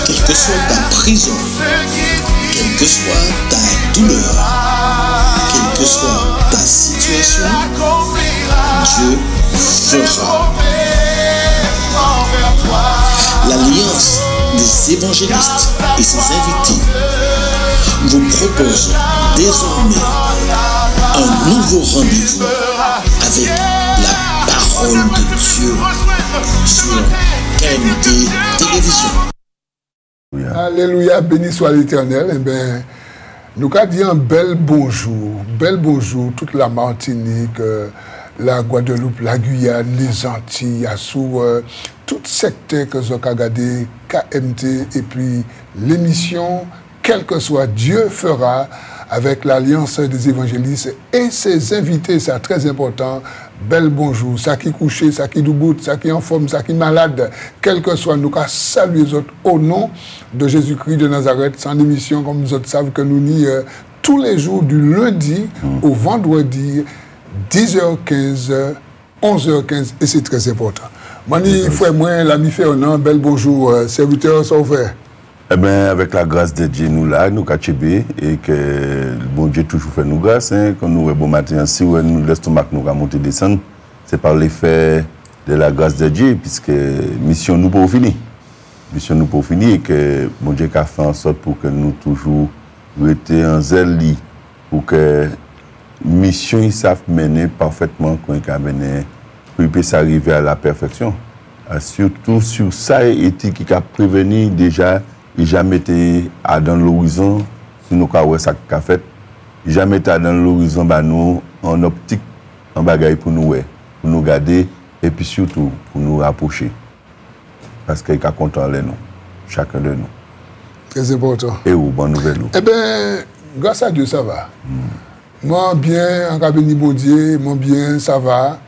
Quelle que soit ta prison, quelle que soit ta douleur, quelle que soit ta situation, Dieu fera. L'Alliance des évangélistes et ses invités vous propose désormais un nouveau rendez-vous avec la parole de Dieu sur KMT Télévision. Alléluia, béni soit l'Éternel. Eh bien, nous avons dit un bel bonjour toute la Martinique, la Guadeloupe, la Guyane, les Antilles, Açores, tout secteur que vous avez regardé, KMT, et puis l'émission, quel que soit, Dieu fera avec l'Alliance des évangélistes et ses invités, c'est très important. Bel bonjour, ça qui couché, ça qui debout, ça qui en forme, ça qui malade, quel que soit, nous avons salué les autres au nom de Jésus-Christ de Nazareth, sans émission, comme nous autres savons que nous n'y tous les jours du lundi au vendredi, 10h15, 11h15, et c'est très important. Mani, frère, moi, l'ami Fernand, bel bonjour, serviteur sont ouverts. Eh bien, avec la grâce de Dieu, nous là, nous cachébé, et que le bon Dieu toujours fait nous grâce, hein, quand nous, bon matin, si nous, l'estomac nous a monté descendre, c'est par l'effet de la grâce de Dieu, puisque mission nous pour finir. Mission nous pour finir, et que bon Dieu a fait en sorte pour que nous toujours restions en zèle, pour que mission, ils savent mener parfaitement quand ils mener, pour qu'ils puissent arriver à la perfection. Surtout sur ça, et qui a prévenu déjà, il jamais été dans l'horizon, si nous avons ça qu'a fait, il jamais été dans l'horizon, bah nous, en optique, en bagaille pour nous garder, et puis surtout pour nous rapprocher. Parce qu'il y a content les nous, chacun de nous. Très important. Et où, bonne nouvelle. Eh bien, grâce à Dieu, ça va. Moi, bien, en cabinet bon Dieu, moi, bien, ça va.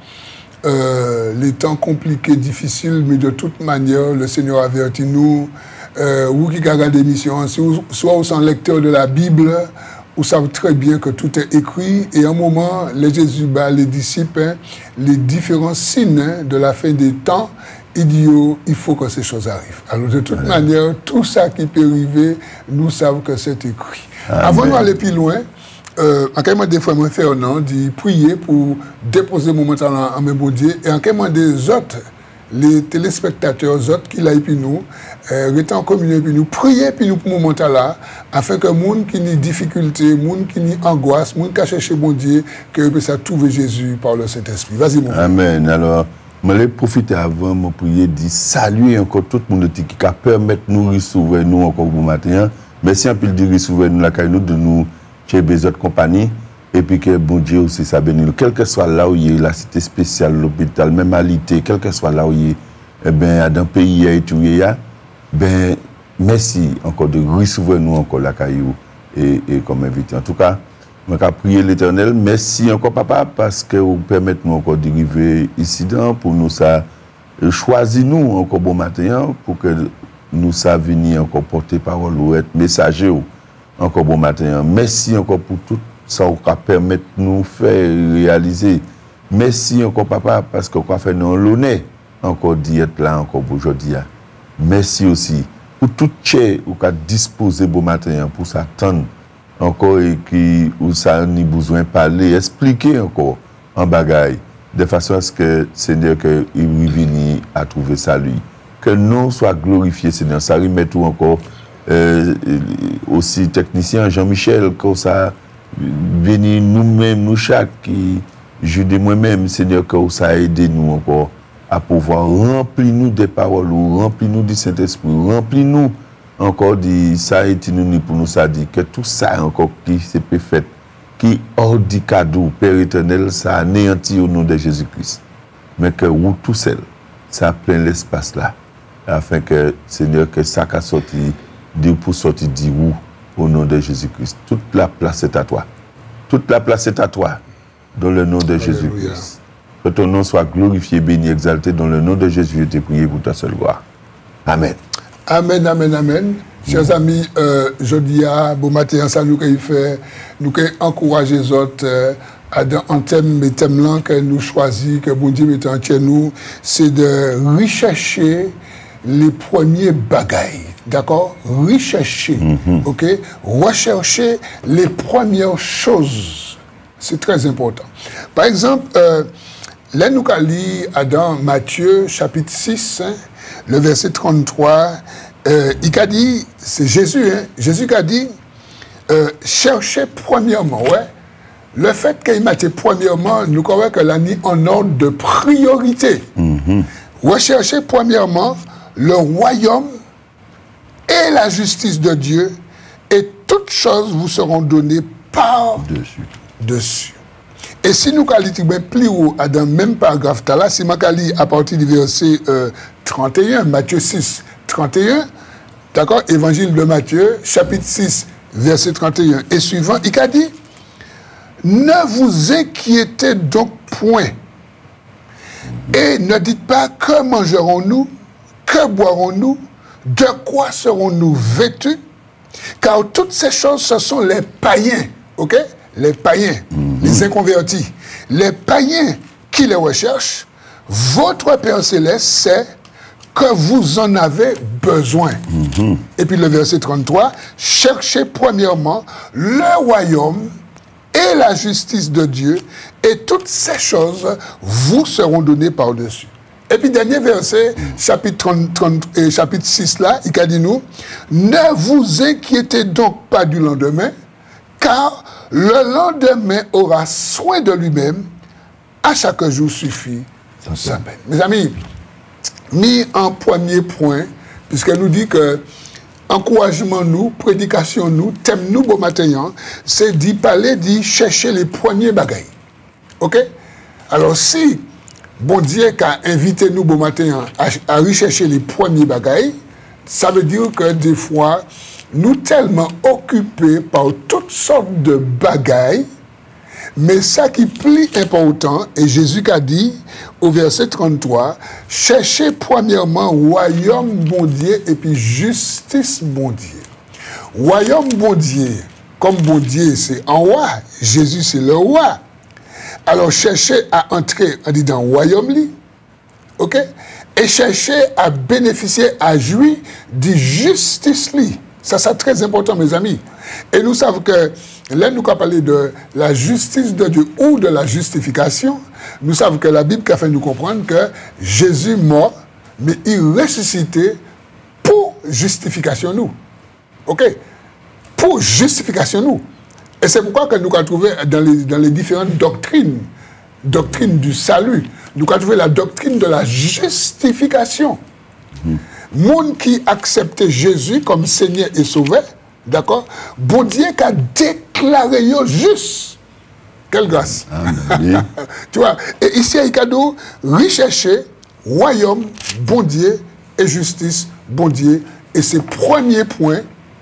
Les temps compliqués, difficiles, mais de toute manière, le Seigneur avertit nous. Vous qui regardez l'émission, soit vous êtes lecteur de la Bible, vous savez très bien que tout est écrit. Et à un moment, les Jésus, les disciples, les différents signes de la fin des temps, il dit il faut que ces choses arrivent. Alors de toute manière, tout ça qui peut arriver, nous savons que c'est écrit. Avant d'aller plus loin, en quel moment des fois, moi, Fernand dit prier pour déposer mon mental en mes bon Dieu, et en quel moment des autres, les téléspectateurs autres qui l'ont puis nous, rester en communion puis nous, prier puis nous pour mon mental là, afin que les gens qui ont des difficultés, les gens qui ont angoisse, les gens qui cherchent bon Dieu, que puissent trouver Jésus par le Saint-Esprit. Vas-y, mon frère. Amen. Alors, je vais profiter avant de prier, de saluer encore tout le monde qui a permis de nous recevoir nous encore bon matin. Merci un peu de recevoir nous la caille de nous chez les autres compagnies. Et puis que bon Dieu aussi ça bénisse. Quel que soit là où il y a la cité spéciale, l'hôpital, même à l'ité, quel que soit là où il y a, eh bien, dans le pays et tout, ben, merci encore de recevoir nous encore la caillou et comme invité. En tout cas, je vais prier l'Éternel. Merci encore, papa, parce que vous permettez nous encore d'arriver ici pour nous ça choisir nous encore bon matin pour que nous ça venir encore porter parole ou être messager encore bon matin. Merci encore pour tout. Ça va permettre de nous faire réaliser. Merci encore, papa, parce qu'on va faire nous l'honneur encore d'être là encore aujourd'hui. Merci aussi pour tout ce qu'on a disposé bon matin pour s'attendre encore et qui où ça ni besoin de parler, expliquer encore en bagaille, de façon à ce que Seigneur que il vienne à trouver salut. Que nous soit glorifiés, Seigneur. Ça remet tout encore aussi technicien Jean-Michel, que ça venir nous-mêmes, nous chaque qui je dis moi-même, Seigneur, que ça a aidé nous encore à pouvoir remplir nous des paroles, remplir nous du Saint-Esprit, remplir nous encore de ça et nous pour nous ça dit que tout ça encore qui s'est fait, qui hors du cadeau Père éternel, ça anéantit au nom de Jésus-Christ. Mais que vous tout seul, ça plein l'espace là, afin que Seigneur que ça a sorti, Dieu pour sortir de vous. Au nom de Jésus-Christ. Toute la place est à toi. Toute la place est à toi. Dans le nom de Jésus-Christ. Que ton nom soit glorifié, béni, exalté. Dans le nom de Jésus, je t'ai prié pour ta seule gloire. Amen. Amen, amen, amen. Chers amis, je dis à bon matin, ça nous fait, nous encourager les autres en thème, les thèmes là que nous choisissons, que bon Dieu met en nous, c'est de rechercher les premiers bagailles. d'accord, rechercher, ok, rechercher les premières choses. C'est très important. Par exemple, là nous allons lire dans Matthieu chapitre 6, hein, le verset 33, il a dit, c'est Jésus, hein, Jésus qui a dit, cherchez premièrement, ouais, le fait qu'il m'a dit premièrement, nous croyons que l'a mis en ordre de priorité. Recherchez premièrement le royaume et la justice de Dieu, et toutes choses vous seront données par-dessus. Et si nous lisons plus haut, dans le même paragraphe, là, si nous lisons à partir du verset 31, Matthieu 6, 31, d'accord, évangile de Matthieu, chapitre 6, verset 31 et suivant, il a dit, ne vous inquiétez donc point, et ne dites pas que mangerons-nous, que boirons-nous, de quoi serons-nous vêtus, car toutes ces choses, ce sont les païens, ok? Les païens, les inconvertis, les païens qui les recherchent. Votre Père Céleste sait que vous en avez besoin. Et puis le verset 33, cherchez premièrement le royaume et la justice de Dieu, et toutes ces choses vous seront données par-dessus. Et puis dernier verset, chapitre 6 là, il a dit nous, ne vous inquiétez donc pas du lendemain, car le lendemain aura soin de lui-même, à chaque jour suffit sa peine. Mes amis, mis en premier point, puisque nous dit que encouragement nous, prédication nous, thème nous bon matin, c'est d'y parler, d'y chercher les premiers bagailles. Ok? Alors si bon Dieu a invité nous bon matin à rechercher les premiers bagailles, ça veut dire que des fois, nous tellement occupés par toutes sortes de bagailles, mais ça qui est plus important, et Jésus a dit au verset 33, cherchez premièrement royaume bon Dieu et puis justice bon Dieu. Royaume bon Dieu, comme bon Dieu c'est en roi, Jésus c'est le roi. Alors cherchez à entrer dans le royaume, ok? Et cherchez à bénéficier, à jouir de justice. Ça, c'est très important, mes amis. Et nous savons que, là, nous avons parlé de la justice de Dieu ou de la justification. Nous savons que la Bible a fait nous comprendre que Jésus mort, mais il ressuscité pour justification nous. OK? Pour justification nous. Et c'est pourquoi que nous avons trouvé dans les différentes doctrines du salut, nous avons trouvé la doctrine de la justification. Monde qui acceptait Jésus comme Seigneur et Sauveur, d'accord? Bon Dieu qui a déclaré juste. Quelle grâce! Tu vois? Et ici, il y a cadeau, rechercher royaume, bon Dieu et justice, bon Dieu. Et ces premiers points,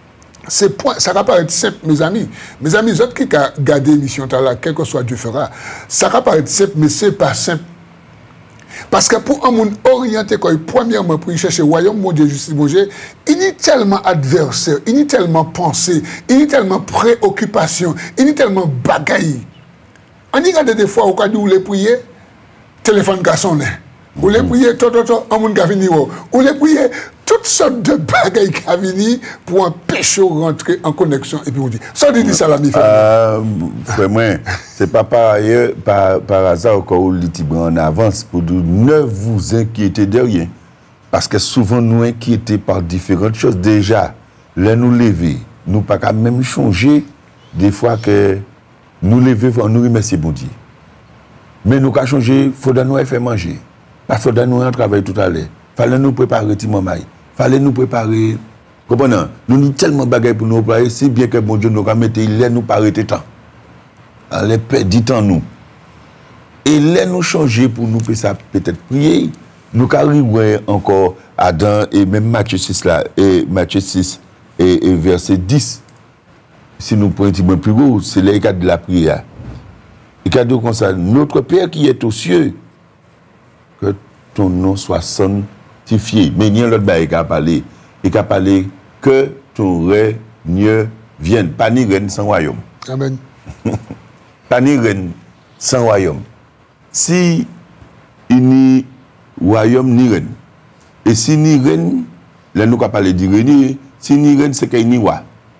ça va paraître simple, mes amis. Mes amis, autres qui ont gardé l'émission, quel que soit Dieu fera, ça va paraître simple, mais ce n'est pas simple. Parce que pour un monde orienté, premièrement, pour y chercher le royaume, mon Dieu, justice, mon Dieu, il y a tellement adversaire, il y a tellement pensée, il y a tellement préoccupation, il y a tellement bagaille. On y regarde des fois, au cas où vous les priez, téléphone qui sonne. Vous les priez, un monde qui a fini, vous les priez, toutes sortes de bagailles qui a fini pour empêcher de rentrer en connexion. Et puis on dit, ça dit ça la vraiment, c'est pas par hasard qu'on l'itibre en avance pour dire ne vous inquiétez de rien. Parce que souvent nous inquiétons par différentes choses. Déjà, là nous lever, nous pas quand même changer des fois que nous lever, nous remercier bon Dieu. Mais nous pas changer, il faut nous faire manger. Parce que nous avons travaillé tout à l'heure. Il fallait nous préparer Timomai. Il fallait nous préparer. Comprenez? Nous avons tellement de bagages pour nous préparer, si bien que bon Dieu nous a mis, il nous pas arrêter temps. Il perd temps nous. Et là nous changer pour nous peut-être prier. Nous arrivons encore à Adam et même Matthieu 6 là, et Matthieu 6 et verset 10. Si nous prenons un petit peu plus gros, c'est le cadre de la prière. Le cadre comme ça, notre Père qui est aux cieux, que ton nom soit sanctifié. Mais il y a l'autre bail qui a parlé. Et qui a parlé que ton règne vienne. Pas ni règne sans royaume. Amen. Pas ni règne sans royaume. Si il n'y a royaume ni règne, et si ni règne, là nous avons parlé du règne, Si ni reine, c'est qu'il n'y a.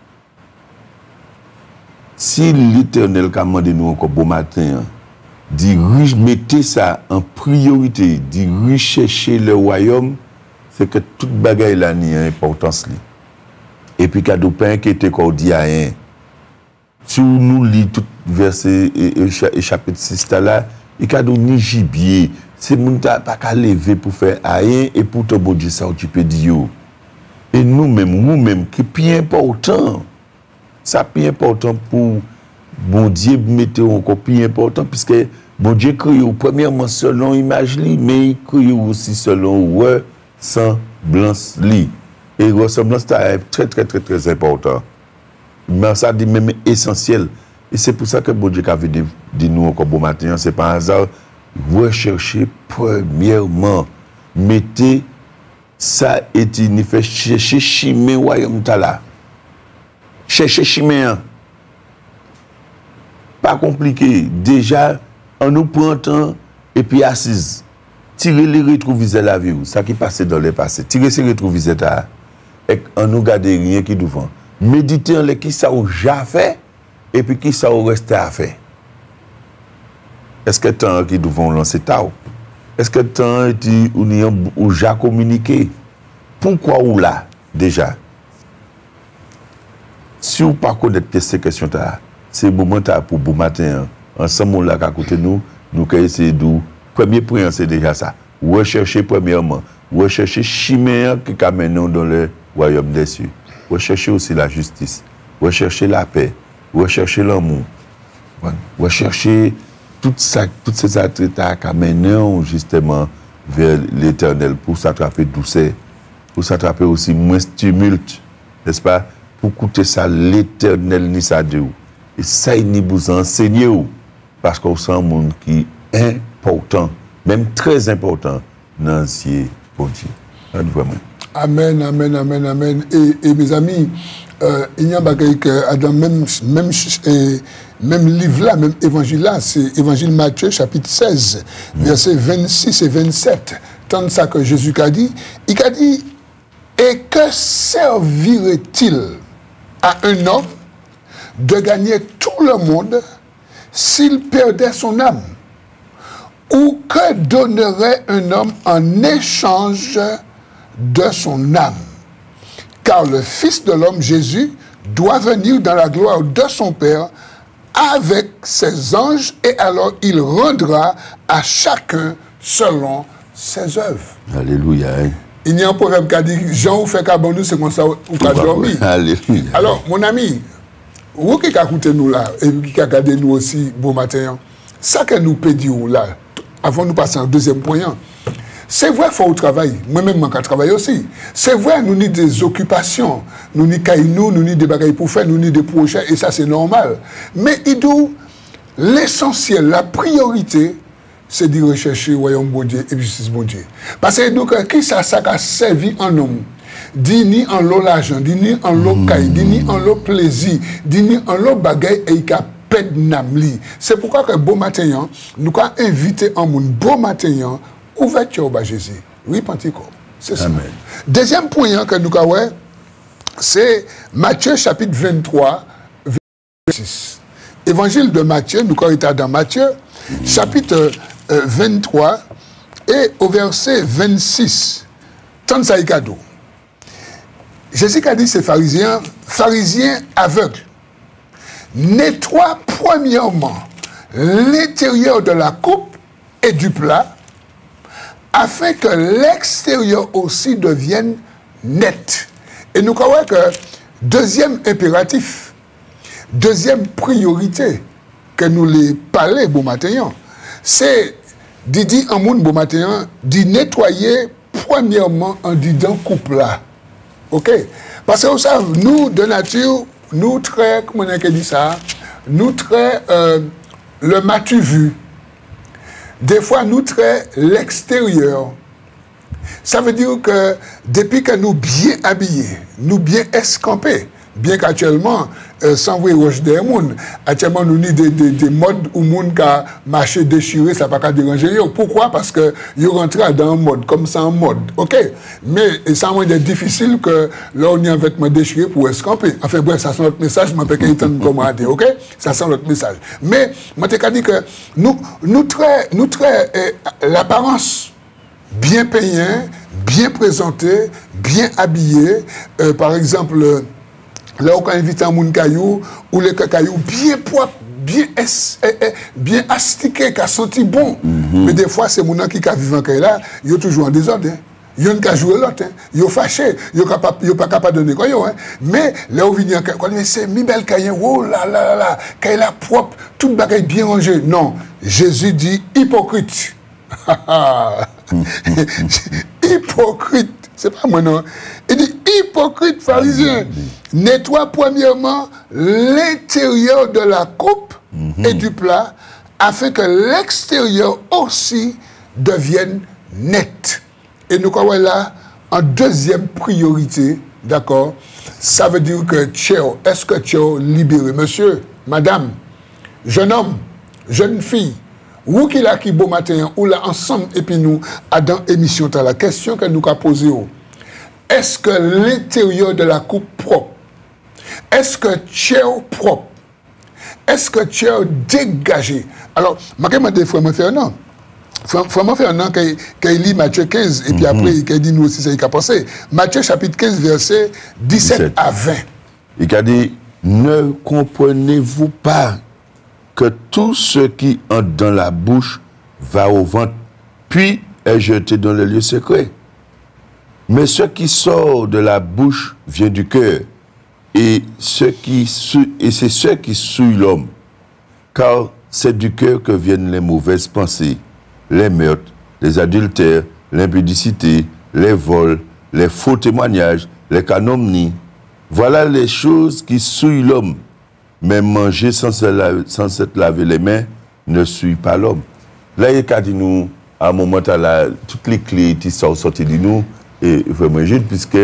Si l'Éternel commande nous encore bon matin, dit mettez ça en priorité, dit rechercher le royaume, c'est que toute bagaille là n'y a importance. Et puis cadeau pas inquiété qu'on dit à rien. Si nous lisons tout verset et chapitre 6 là, il cadeau ni gibier, c'est moun ta pas qu'à lever pour faire rien et pour te bon Dieu ça tu peux dire. Et nous-mêmes qui plus important. Ça plus important pour bon Dieu mettre encore plus important puisque bon Dieu crée premièrement selon image li mais il crée aussi selon ressemblance li. Et ressemblance est très important. Mais ça dit même essentiel. Et c'est pour ça que bon Dieu a dit nous encore bon matin, c'est pas un hasard. Recherchez premièrement, mettez ça et il fait chercher chimé royaume tala. Cherchez chimé. Pas compliqué. Déjà, on nous prend temps et puis assise. Tirez les rétroviseurs la vie, ça qui passe dans le passé. Tirez ces rétroviseurs et on nous garde rien qui devant. Méditez en les qui ça a déjà fait et puis qui ça a resté à faire. Est-ce que tant qui devons lancer tao? Est-ce que tant est ou déjà communiqué? Pourquoi ou là déjà? Si vous ne connaissez pas ces questions là, c'est le moment pour bon matin ensemble là à côté nous allons essayer de premier point c'est déjà ça. Rechercher premièrement, rechercher chimère qui amène nous dans le royaume des cieux. Rechercher aussi la justice, rechercher la paix, rechercher l'amour, rechercher toutes ces attraits qui amènent justement vers l'Éternel pour s'attraper douceur, pour s'attraper aussi moins tumulte, n'est-ce pas? Pour écouter ça, l'Éternel ni ça Dieu. Et ça, il vous enseigner parce qu'on sent un monde qui est important, même très important dans ce bon Dieu. Amen, amen, amen, amen. Et mes amis, il y a un bagage que dans même livre là, même évangile là, c'est évangile Matthieu chapitre 16, versets 26 et 27. Tant ça que Jésus a dit, il a dit, et que servirait-il à un homme de gagner tout le monde s'il perdait son âme? Ou que donnerait un homme en échange de son âme? Car le Fils de l'homme, Jésus, doit venir dans la gloire de son Père avec ses anges, et alors il rendra à chacun selon ses œuvres. Alléluia. Il y a un proverbe qui a dit, Jean ou fait qu'à nous, c'est comme ça ou qu'à dormir. Alléluia. Alors, mon ami, vous qui écoutez nous là, et vous qui regardez nous aussi, bon matin, ça que nous peut dire là, avant de nous passer en deuxième point, c'est vrai, il faut travailler. Moi-même, je travaille aussi. C'est vrai, nous avons des occupations. Nous avons des bagailles pour faire, nous avons des projets, et ça, c'est normal. Mais l'essentiel, la priorité, c'est de rechercher le royaume bon Dieu et justice bon Dieu. Parce que donc, qui ça a servi en homme? Ni en l'eau l'argent, ni en l'eau caille, ni en l'eau plaisir, ni en l'eau bagaille et il a pète namli. C'est pourquoi que bon matin, nous avons invité en monde bon matin, ouverture au Jésus. Oui, Pentico. C'est ça. Amen. Deuxième point que nous avons, c'est Matthieu chapitre 23, verset 6. Évangile de Matthieu, nous avons été dans Matthieu, chapitre 23, et au verset 26. Tant ça y cadeau. Jésus a dit ces pharisiens aveugles, nettoie premièrement l'intérieur de la coupe et du plat, afin que l'extérieur aussi devienne net. Et nous croyons que deuxième impératif, deuxième priorité que nous les parlons bon matin, c'est de dire en monde bon matin, de nettoyer premièrement en disant couple là. Ok? Parce que vous savez, nous de nature, nous très, comment on a dit ça, nous très le matu vu. Des fois, nous très l'extérieur. Ça veut dire que depuis que nous bien habillés, nous bien escampés, Bien qu'actuellement, sans vrai roche des gens, actuellement, nous avons des modes où les gens qui marché déchiré, ça ne va pas déranger. Pourquoi? Parce que ils rentrent dans un mode, comme ça en mode. OK? Mais ça va être difficile que là, on a un vêtement déchiré pour escamper. Enfin bref, ça sent notre message, je ne peux pas entendre comment dire. OK? Ça sent notre message. Mais, moi, je dit que nous très l'apparence bien payé, bien présenté, bien habillé. Par exemple, là où on invite un monde caillou, ou les cailloux bien propre, bien astiqué, qui a senti bon. Mais des fois, c'est mon qui vivent en caillou là, ils sont toujours en désordre. Ils ont qu'à jouer l'autre, ils sont fâchés, ils sont pas capables de donner quoi. Mais là où vient c'est mi belle caillou, oh là là là, caillou là propre, toute bagaille bien rangée. Non, Jésus dit hypocrite. Hypocrite. C'est pas moi, non. Il dit, hypocrite pharisien, nettoie premièrement l'intérieur de la coupe et du plat, afin que l'extérieur aussi devienne net. Et nous croyons là, en deuxième priorité, d'accord, ça veut dire que est-ce que tu es libéré? Monsieur, madame, jeune homme, jeune fille, ou qui l'a qui beau matin, ou là ensemble, et puis nous, à dans l'émission, la question que nous avons posée, est-ce que l'intérieur de la coupe propre, est-ce que tu es propre, est-ce que tu es dégagé? Alors, je vais demander à Frère Fernand. Frère Fernand, qu'il lit Matthieu 15, et puis après, il dit nous aussi, c'est ce qu'il a pensé. Matthieu chapitre 15, verset 17 à 20. Il a dit, ne comprenez-vous pas que tout ce qui entre dans la bouche va au ventre, puis est jeté dans le lieu secret. Mais ce qui sort de la bouche vient du cœur, et c'est ce qui souille l'homme. Car c'est du cœur que viennent les mauvaises pensées, les meurtres, les adultères, l'impudicité, les vols, les faux témoignages, les calomnies. Voilà les choses qui souillent l'homme. Mais manger sans s'être lavé les mains ne suit pas l'homme. Là, il y a dit nous, à un moment, là, toutes les clés qui sont sorties de nous, et vraiment juste, puisque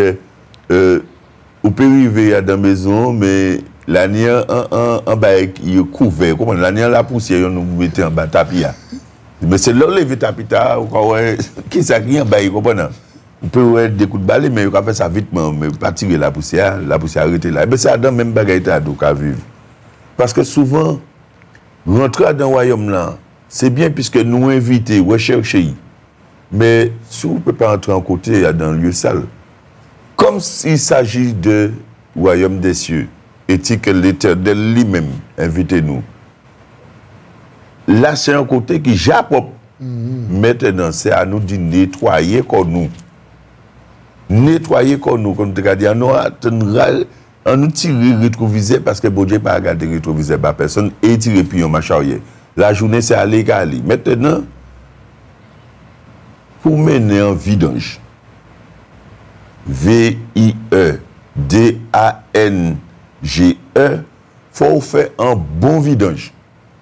on peut arriver à la maison, mais l'année en bas, il est couvert. Comment l'année la poussière, nous mettons en bas tapis. Mais c'est là où les tapis, qui s'agit en bas, comprenez? On peut avoir des coups de balai, mais on peut faire ça vite, mais pas tirer la poussière arrêter là. Mais c'est dans le même bagage à vivre. Parce que souvent, rentrer dans le royaume là, c'est bien puisque nous invitons, rechercher. Mais si on ne peut pas entrer en côté dans le lieu sale, comme s'il s'agit de royaume des cieux, et que l'Éternel lui-même invite-nous. Là, c'est un côté qui j'apporte. Maintenant, c'est à nous de nettoyer comme nous. Nettoyer comme nous, comme tu as dit, on nous tire rétroviseur parce que bon Dieu n'a pas regardé rétroviseur par personne et tirer puis on m'a charrié. La journée, c'est aller à l'égal. Maintenant, pour mener un vidange, V-I-E-D-A-N-G-E, il faut faire un bon vidange.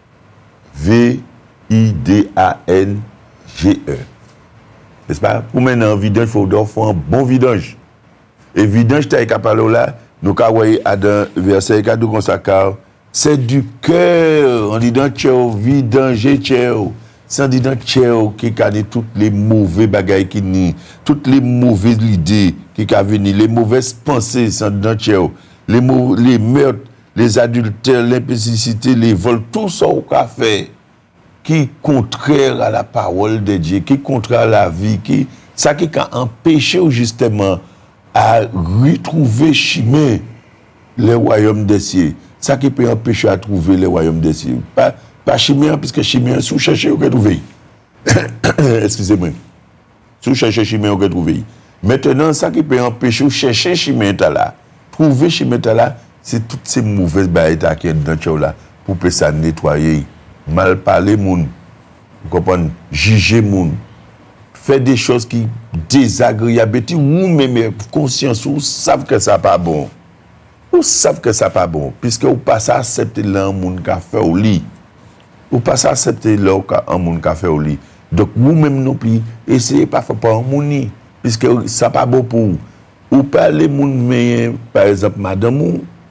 V-I-D-A-N-G-E. N'est-ce pas? Pour mener un vidange, il faut faire un bon vidange. Et vidange, tu as parlé là, nous avons à dans verset 4 comme ça, c'est du cœur. On dit dans tchèo, vidanger tchèo. C'est dit dans tchèo qui a toutes les mauvais bagailles qui ni, toutes les mauvaises idées qui a venu, les mauvaises pensées, c'est dans tchèo. Les meurtres, les adultères, l'impudicité, les vols, tout ça au café qui est contraire à la parole de Dieu, qui est contraire à la vie, ça qui a empêché justement à retrouver chemin les royaumes des cieux. Ça qui peut empêcher à trouver les royaumes des cieux. Pas chemin, puisque chemin, si vous cherchez, vous pouvez trouver. Excusez-moi. Si vous cherchez chemin, vous pouvez trouver. Maintenant, ça qui peut empêcher de chercher chemin là, trouver chemin là, c'est toutes ces mauvaises barrières qui sont dans là, pour que ça nettoyer. Mal parler, vous comprenez? Juger, faire des choses qui désagréables, ou même conscience, vous savez que ça n'est pas bon. Vous savez que ça n'est pas bon, puisque vous passez à accepter l'un monde qui a fait au lit. Vous passez à accepter l'un monde qui a fait au lit. Donc, vous-même non plus, essayez pas de faire pas un monde, puisque ça n'est pas bon pour vous. Ou parlez monde, mais par exemple, madame,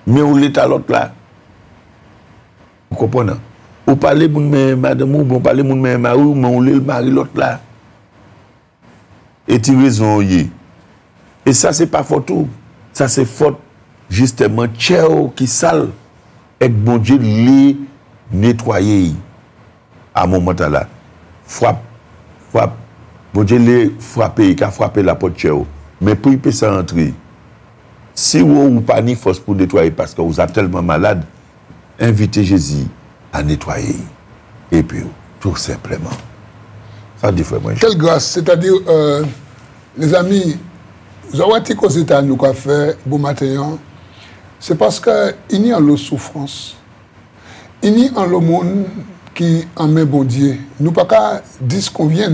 Mais on l'est à l'autre là. Vous comprenez? Vous parlez de madame ou vous parlez de mari, mais on l'est le mari l'autre là. Et tu raison, et ça, c'est pas faute. Ça, c'est faute, justement, Tchéo qui sale, et bon Dieu, les nettoyer à un moment là. Frappe. Bon Dieu, les frapper, il a frappé la porte Tchéo. Mais pour y peut ça entrer, si vous n'avez pas ni force pour nettoyer parce que vous êtes tellement malade, invitez Jésus à nettoyer. Et puis, tout simplement. Ça dit vraiment. Quelle grâce, c'est-à-dire, les amis, vous avez dit que c'est à nous qu'a fait, bon matin, c'est parce qu'il y a la souffrance. Il y a le monde qui en met bon Dieu. Nous pas qu'à dire ce qu'on vient.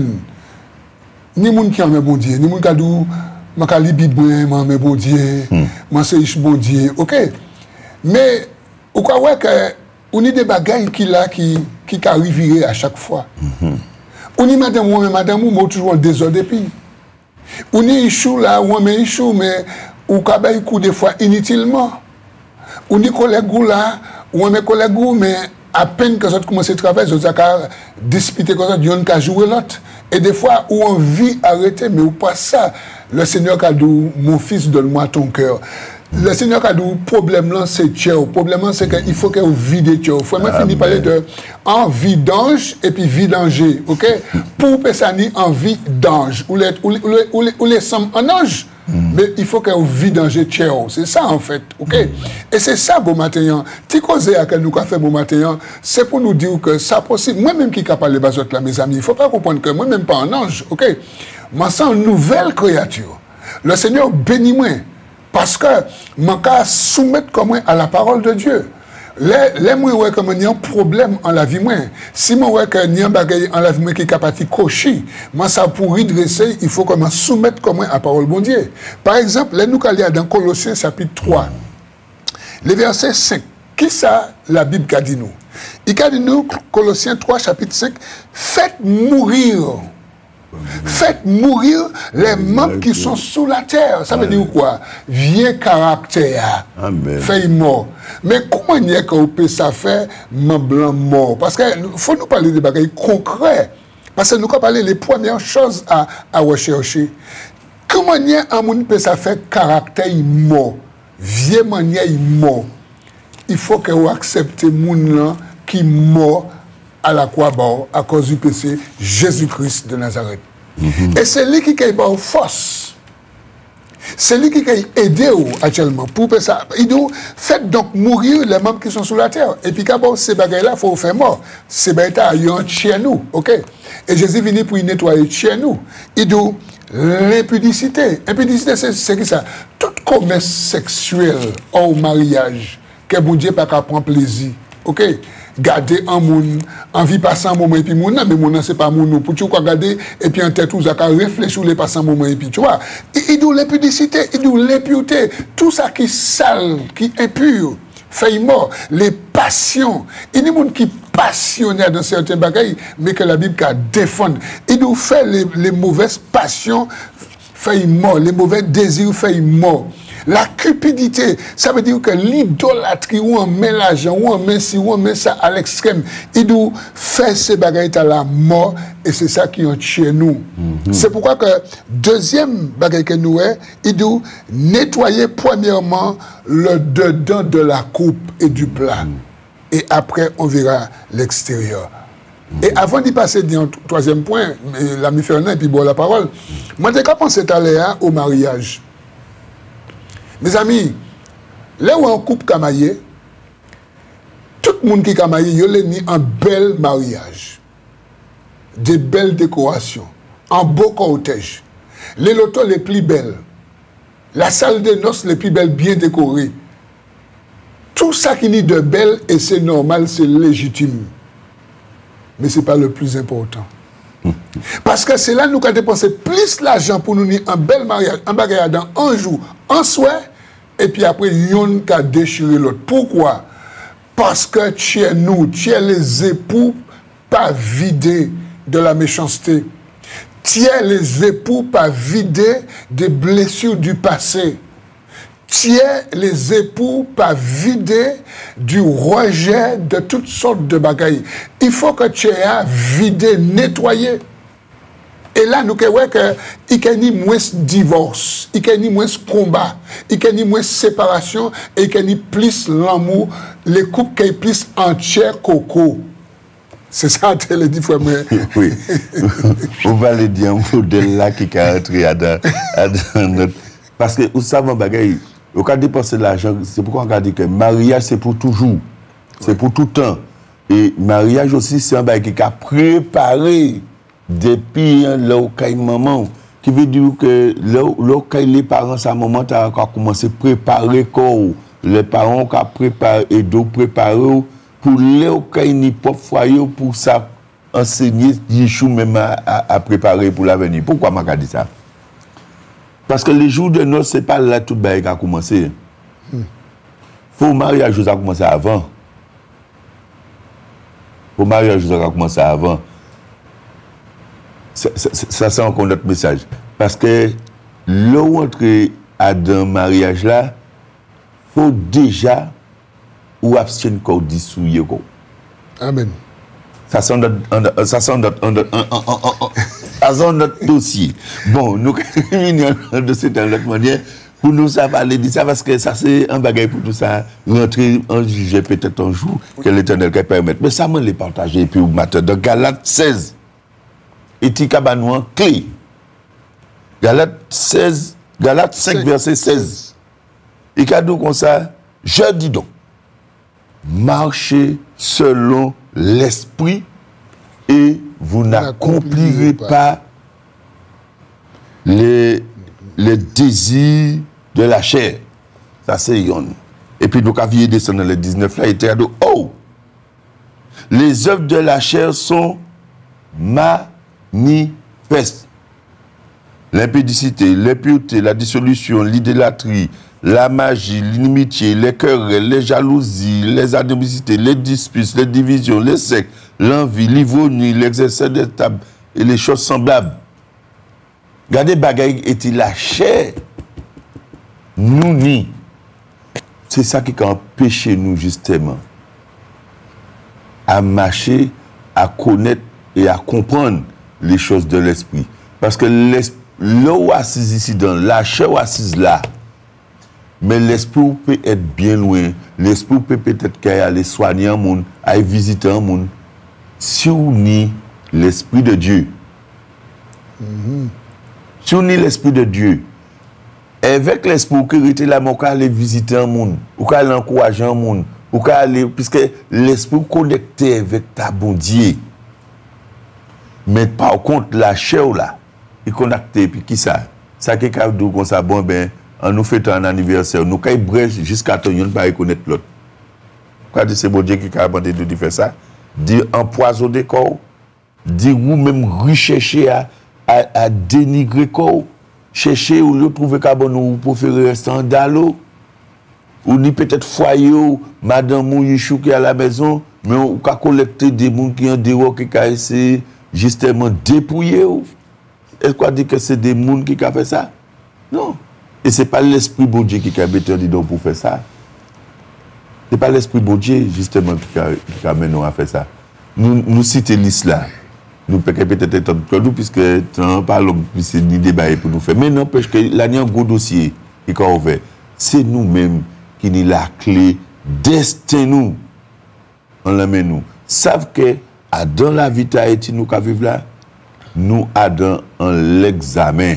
Ni monde qui en met bon Dieu, ni monde qui a dit, je suis Bible, je suis bon Dieu, je suis bon Dieu. Ok. Mais, vous croyez qu'on a des bagailles qui arrivent à chaque fois. On y madame, moi toujours en désordre puis. On y échoue là, on met échoue, mais on cabaye coup des fois inutilement. On y collègue là, on met collègue mais à peine que ça commence à travailler, ça a disputé comme ça, on a joué l'autre. Et des fois, où on vit arrêter, mais ou pas ça. Le Seigneur a dit, mon fils, donne-moi ton cœur. Le Seigneur a dit, le problème là, c'est Tchéo. Le problème là, c'est qu'il faut qu'on vide Tchéo. Il faut même finir par parler de envie d'ange et puis vie danger. Ok? Pour Pessani, envie d'ange. Ou les sommes en ange. Mais il faut qu'on vide danger Tchéo. C'est ça en fait. Ok? Et c'est ça, bon matin. Tu causes à quel nous a fait bon matin, c'est pour nous dire que ça possible. Moi-même qui capable les basotes là, mes amis, il ne faut pas comprendre que moi-même pas un ange. Ok? Moi, c'est une nouvelle créature. Le Seigneur bénit moi. Parce que je vais soumettre comme à la parole de Dieu. Les moi comme il y a un problème en la vie moi. Si moi ouais que il y a un bagage en la vie moi qui est capable de cocher, moi ça pour redresser, il faut que je soumettre comme à la parole de Dieu. Par exemple, là nous allons dans Colossiens chapitre 3. Le verset 5. Qui ça la Bible a dit nous? Il a dit nous Colossiens 3 chapitre 5, faites mourir les membres qui sont sous la terre. Ça veut dire quoi? Vieux caractère. Fait mort. Mais comment est-ce qu'on peut ça faire membres blancs morts? Parce qu'il faut nous parler de bagages concrets. Parce que nous allons parler des premières choses à rechercher. Comment est-ce qu'on peut ça faire caractère mort? Vieux manière mort. Il faut que vous acceptez moun qui mort à la croix à cause du péché Jésus-Christ de Nazareth. Et c'est lui qui a une force. C'est lui qui a aidé actuellement pour ça. Il dit, faites donc mourir les membres qui sont sous la terre. Et puis quand ces bagages-là, il faut faire mort. Ces bagages-là, ils chez nous. Ok? Et Jésus venu pour y nettoyer chez nous. Il dit, l'impudicité. Impudicité, c'est qui ça? Tout commerce sexuel hors mariage, que bon Dieu pas qu'à prendre plaisir. Ok? Garder un monde, envie passer un moment et puis mon mais mon c'est pas mon pour tu quoi garder et puis en tête tout ça réfléchir les passer un moment et puis tu vois il dit l'impudicité, il dit l'impureté, tout ça qui sale, qui impur, fait mort, les passions, il y a des gens qui passionnés dans certains bagages mais que la Bible a défendre, il dit faire les mauvaises passions fait mort, les mauvais désirs fait mort. La cupidité, ça veut dire que l'idolâtrie, où on met l'argent, où on met ci, où on met ça à l'extrême, il doit faire ces bagailles à la mort, et c'est ça qui est chez nous. C'est pourquoi que deuxième bagaille que nous est, il doit nettoyer premièrement le dedans de la coupe et du plat. Et après, on verra l'extérieur. Et avant d'y passer dans troisième point, l'ami Fernand et puis bon la parole, moi j'ai pensé à aller au mariage. Mes amis, là où on coupe camaillé, tout le monde qui camaillé, il a mis un bel mariage, des belles décorations, un beau cortège, les lotos les plus belles, la salle de noces les plus belles, bien décorées. Tout ça qui est de belle et c'est normal, c'est légitime. Mais ce n'est pas le plus important. Parce que c'est là nous avons dépensé plus l'argent pour nous dire un bel mariage, un bagage dans un jour, un soir, et puis après, yon a déchiré l'autre. Pourquoi? Parce que tu es nous, tu es les époux pas vidés de la méchanceté. Tu es les époux pas vidés des blessures du passé. tiens les époux pas vider du rejet de toutes sortes de bagailles. Il faut que tu aies vidé, nettoyer. Et là, nous voyons qu'il y a ni moins divorce, il y a ni moins combat, il y a ni moins séparation, et il y a ni plus l'amour, les couples qui sont plus entières coco. C'est ça, tu le dis, frère. Oui. On va le dire un modèle là qui est rentré dans notre. Parce que, vous savez, bagaille, au cas de dépenser de l'argent, c'est pourquoi on a dit que mariage, c'est pour toujours. C'est pour tout temps. Et mariage aussi, c'est un bagage qui a préparé depuis le maman. Qui veut dire que les parents, à un moment, ont commencé à préparer corps. Les parents ont préparé et d'autres préparé pour les ni propre foyer pour ça enseigner Yeshua même à préparer pour l'avenir. Pourquoi m'a dit ça? Parce que les jours de noces, c'est pas là tout le bail qui a commencé. Faut mariage ça a commencé avant. Faut mariage ça a commencé avant. Ça c'est encore notre message. Parce que là où entrer à un mariage là, faut déjà ou abstenir qu'on dissouille. Amen. Ça sent notre dossier. Bon, nous venons de cette autre manière pour nous savoir dire ça parce que ça c'est un bagage pour tout ça rentrer en juger peut-être un jour que l'Éternel peut permettre. Mais ça me les partager et puis au matin de Galates 16. Et Tikabanouan clé. Galates 5 verset 16. Et cadeau comme ça, je dis donc, marchez selon l'esprit et vous n'accomplirez pas les désirs de la chair. Ça c'est yon. Et puis nous avons descendu dans le 19 là, il était à dos. Oh! Les œuvres de la chair sont manifestes. L'impudicité, l'impureté, la dissolution, l'idolâtrie, la magie, l'inimitié, les querelles, les jalousies, les animosités, les disputes, les divisions, les sectes, l'envie, l'ivrognerie, l'exercice des tables et les choses semblables. Regardez, bagaille est-il la chair? Nous ni. C'est ça qui a empêché nous justement à marcher, à connaître et à comprendre les choses de l'esprit. Parce que l'eau assise ici dans la chair assise là. Mais l'esprit peut être bien loin. L'esprit peut peut-être aller soigner un monde, aller visiter un monde. Si on nie l'esprit de Dieu, si on nie l'esprit de Dieu, avec l'esprit qui était là, on peut aller visiter un monde, on peut aller encourager un monde, on peut aller, puisque l'esprit connecté avec ta bon Dieu. Mais par contre, la chair là, il connecté, puis qui ça? Ça qui est comme ça, bon ben, on nous fait un anniversaire, nous caille brèche jusqu'à temps, on ne peut pas reconnaître l'autre. Pourquoi c'est bon Dieu qui a demandé de faire ça? Dire empoisonner corps, dire ou même rechercher à dénigrer corps, chercher ou le trouver carbone ou pour faire rester en dalo, ou ni peut-être foyer ou madame ou Yeshua qui est à la maison, mais on peut collecter des gens qui ont des rocs qui ont essayé justement dépouiller. Est-ce qu'on dit que c'est des gens qui ont fait ça? Non. Et ce n'est pas l'esprit bon Dieu qui a besoin de pour faire ça. Ce n'est pas l'esprit bon Dieu, justement, qui amène nous à faire ça. Nous citons l'islam. Nous pouvons peut-être être pour nous, puisque nous parlons de ni débat pour nous faire. Mais n'empêche que là, il y a un gros dossier qui est ouvert. C'est nous-mêmes qui avons la clé destin nous. On l'amène nous. Savent que dans la vie d'Haïti, nous qui vivons là, nous avons l'examen.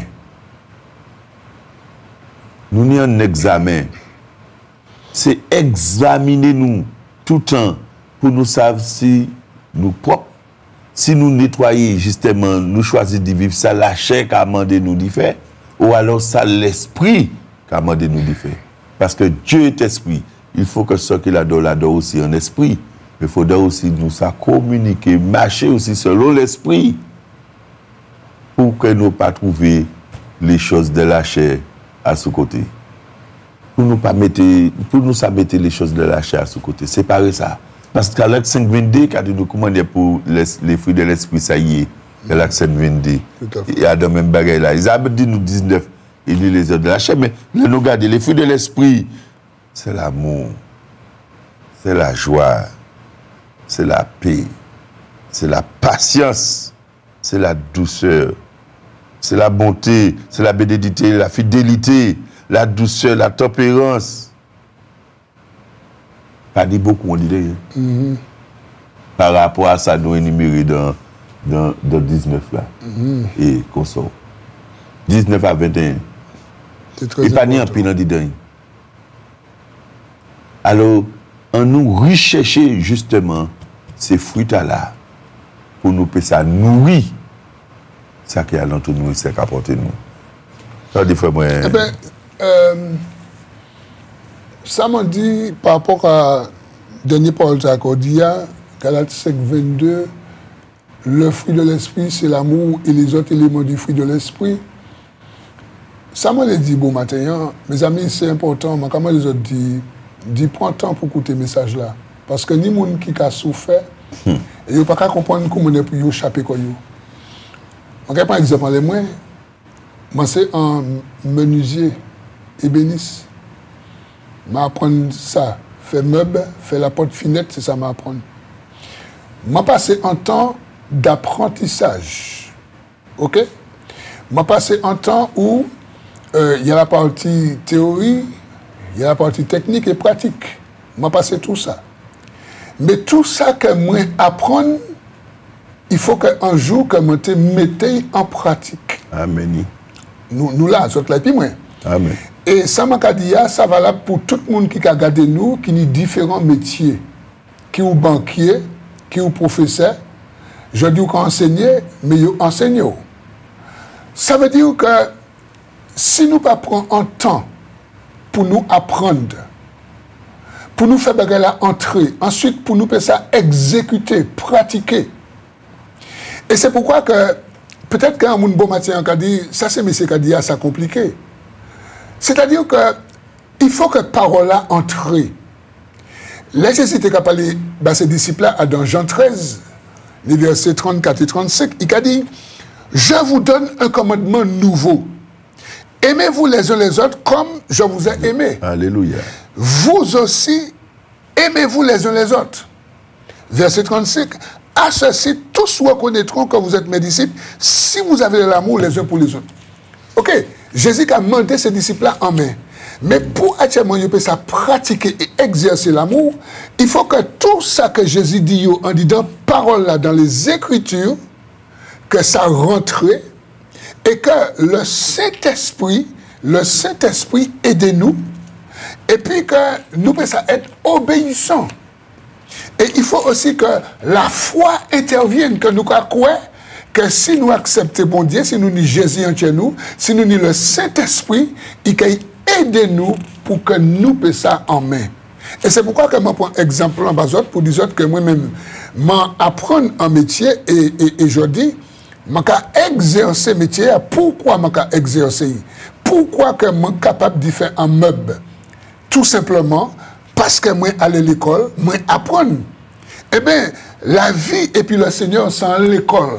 Nous avons un examen. C'est examiner nous tout le temps pour nous savoir si nous propres, si nous nettoyons justement, nous choisissons de vivre ça, la chair qui a demandé nous d'y faire, ou alors ça l'esprit qui a demandé nous d'y faire. Parce que Dieu est esprit. Il faut que ceux qui l'adorent aussi en esprit. Il faudra aussi nous ça communiquer, marcher aussi selon l'esprit pour que nous ne pas trouver les choses de la chair à ce côté. Pour nous pas mettre les choses de la chair à ce côté. Séparer ça. Parce qu'à l'acte 5.22, quand nous commandons pour les fruits de l'esprit, ça y est, l'acte 5.22. Il y a de même bagaille là. Ils avaient dit nous 19. et ni les œuvres de la chair. Mais nous regardons les fruits de l'esprit, c'est l'amour, c'est la joie, c'est la paix, c'est la patience, c'est la douceur, c'est la bonté, c'est la bénédicité, la fidélité, la douceur, la tempérance. Pas dit beaucoup, on dit. Par rapport à ça, nous énumérés dans 19 là. Et qu'on sort. 19 à 21. Et pas ni en pile dans dedans. Alors, on nous rechercher justement ces fruits-là pour nous faire ça nourrir. Ça qui est à l'entour de nous, c'est qu'apporter nous. Ça, des fois, moi. Eh bien, ça m'a dit par rapport à dernier Paul Sarkodia, Galates 5, 22, le fruit de l'esprit, c'est l'amour et les autres éléments du fruit de l'esprit. Ça m'a dit, bon matin, mes amis, c'est important, mais comment les autres disent, prends temps pour écouter ce message-là. Parce que ni monde qui a souffert, et il n'y a pas qu'à comprendre comment on est pour échapper. Par exemple, moi, c'est un menuisier ébéniste. M'apprendre ça, faire meuble, faire la porte finette, c'est ça m'apprendre. M'a passé un temps d'apprentissage. OK? M'a passé un temps où il y a la partie théorie, il y a la partie technique et pratique. M'a passé tout ça. Mais tout ça que moi apprends, il faut qu'un jour que moi te mette en pratique. Amen. Nous là, autres là, puis moi. Amen. Et ça m'a dit, ça valable pour tout le monde qui a regardé nous, qui a différents métiers, qui est banquier, qui est professeur. Je dis qu'on enseigne, mais ils enseignent. Ça veut dire que si nous ne prenons pas un temps pour nous apprendre, pour nous faire la entrée, ensuite pour nous faire ça exécuter, pratiquer. Et c'est pourquoi que peut-être qu'un monde bon matin a dit, ça c'est monsieur qui a dit, ça compliqué. C'est-à-dire que il faut que parole là entre. Les Jésus était capable de ses disciples là dans Jean 13, les versets 34 et 35, il a dit, je vous donne un commandement nouveau. Aimez-vous les uns les autres comme je vous ai aimé. Alléluia. Vous aussi, aimez-vous les uns les autres. Verset 35. À ceci, tous reconnaîtront que vous êtes mes disciples si vous avez de l'amour les uns pour les autres. Ok, Jésus a demandé ses disciples-là en main. Mais pour actuellement ça pratiquer et exercer l'amour, il faut que tout ça que Jésus dit en disant parole là dans les Écritures, que ça rentre et que le Saint-Esprit aide-nous et puis que nous puissions être obéissants. Et il faut aussi que la foi intervienne, que nous croyons que si nous acceptons bon Dieu, si nous ni Jésus en nous, si nous ni le Saint-Esprit, il peut aider nous pour que nous puissions en main. Et c'est pourquoi que je prends exemple en bas pour dire que moi-même, m'apprendre un métier et je dis, je exercer métier. Pourquoi je exercer? Pourquoi que je suis capable de faire un meuble? Tout simplement parce que moi aller à l'école, moi apprendre. Eh bien, la vie et puis le Seigneur sont à l'école.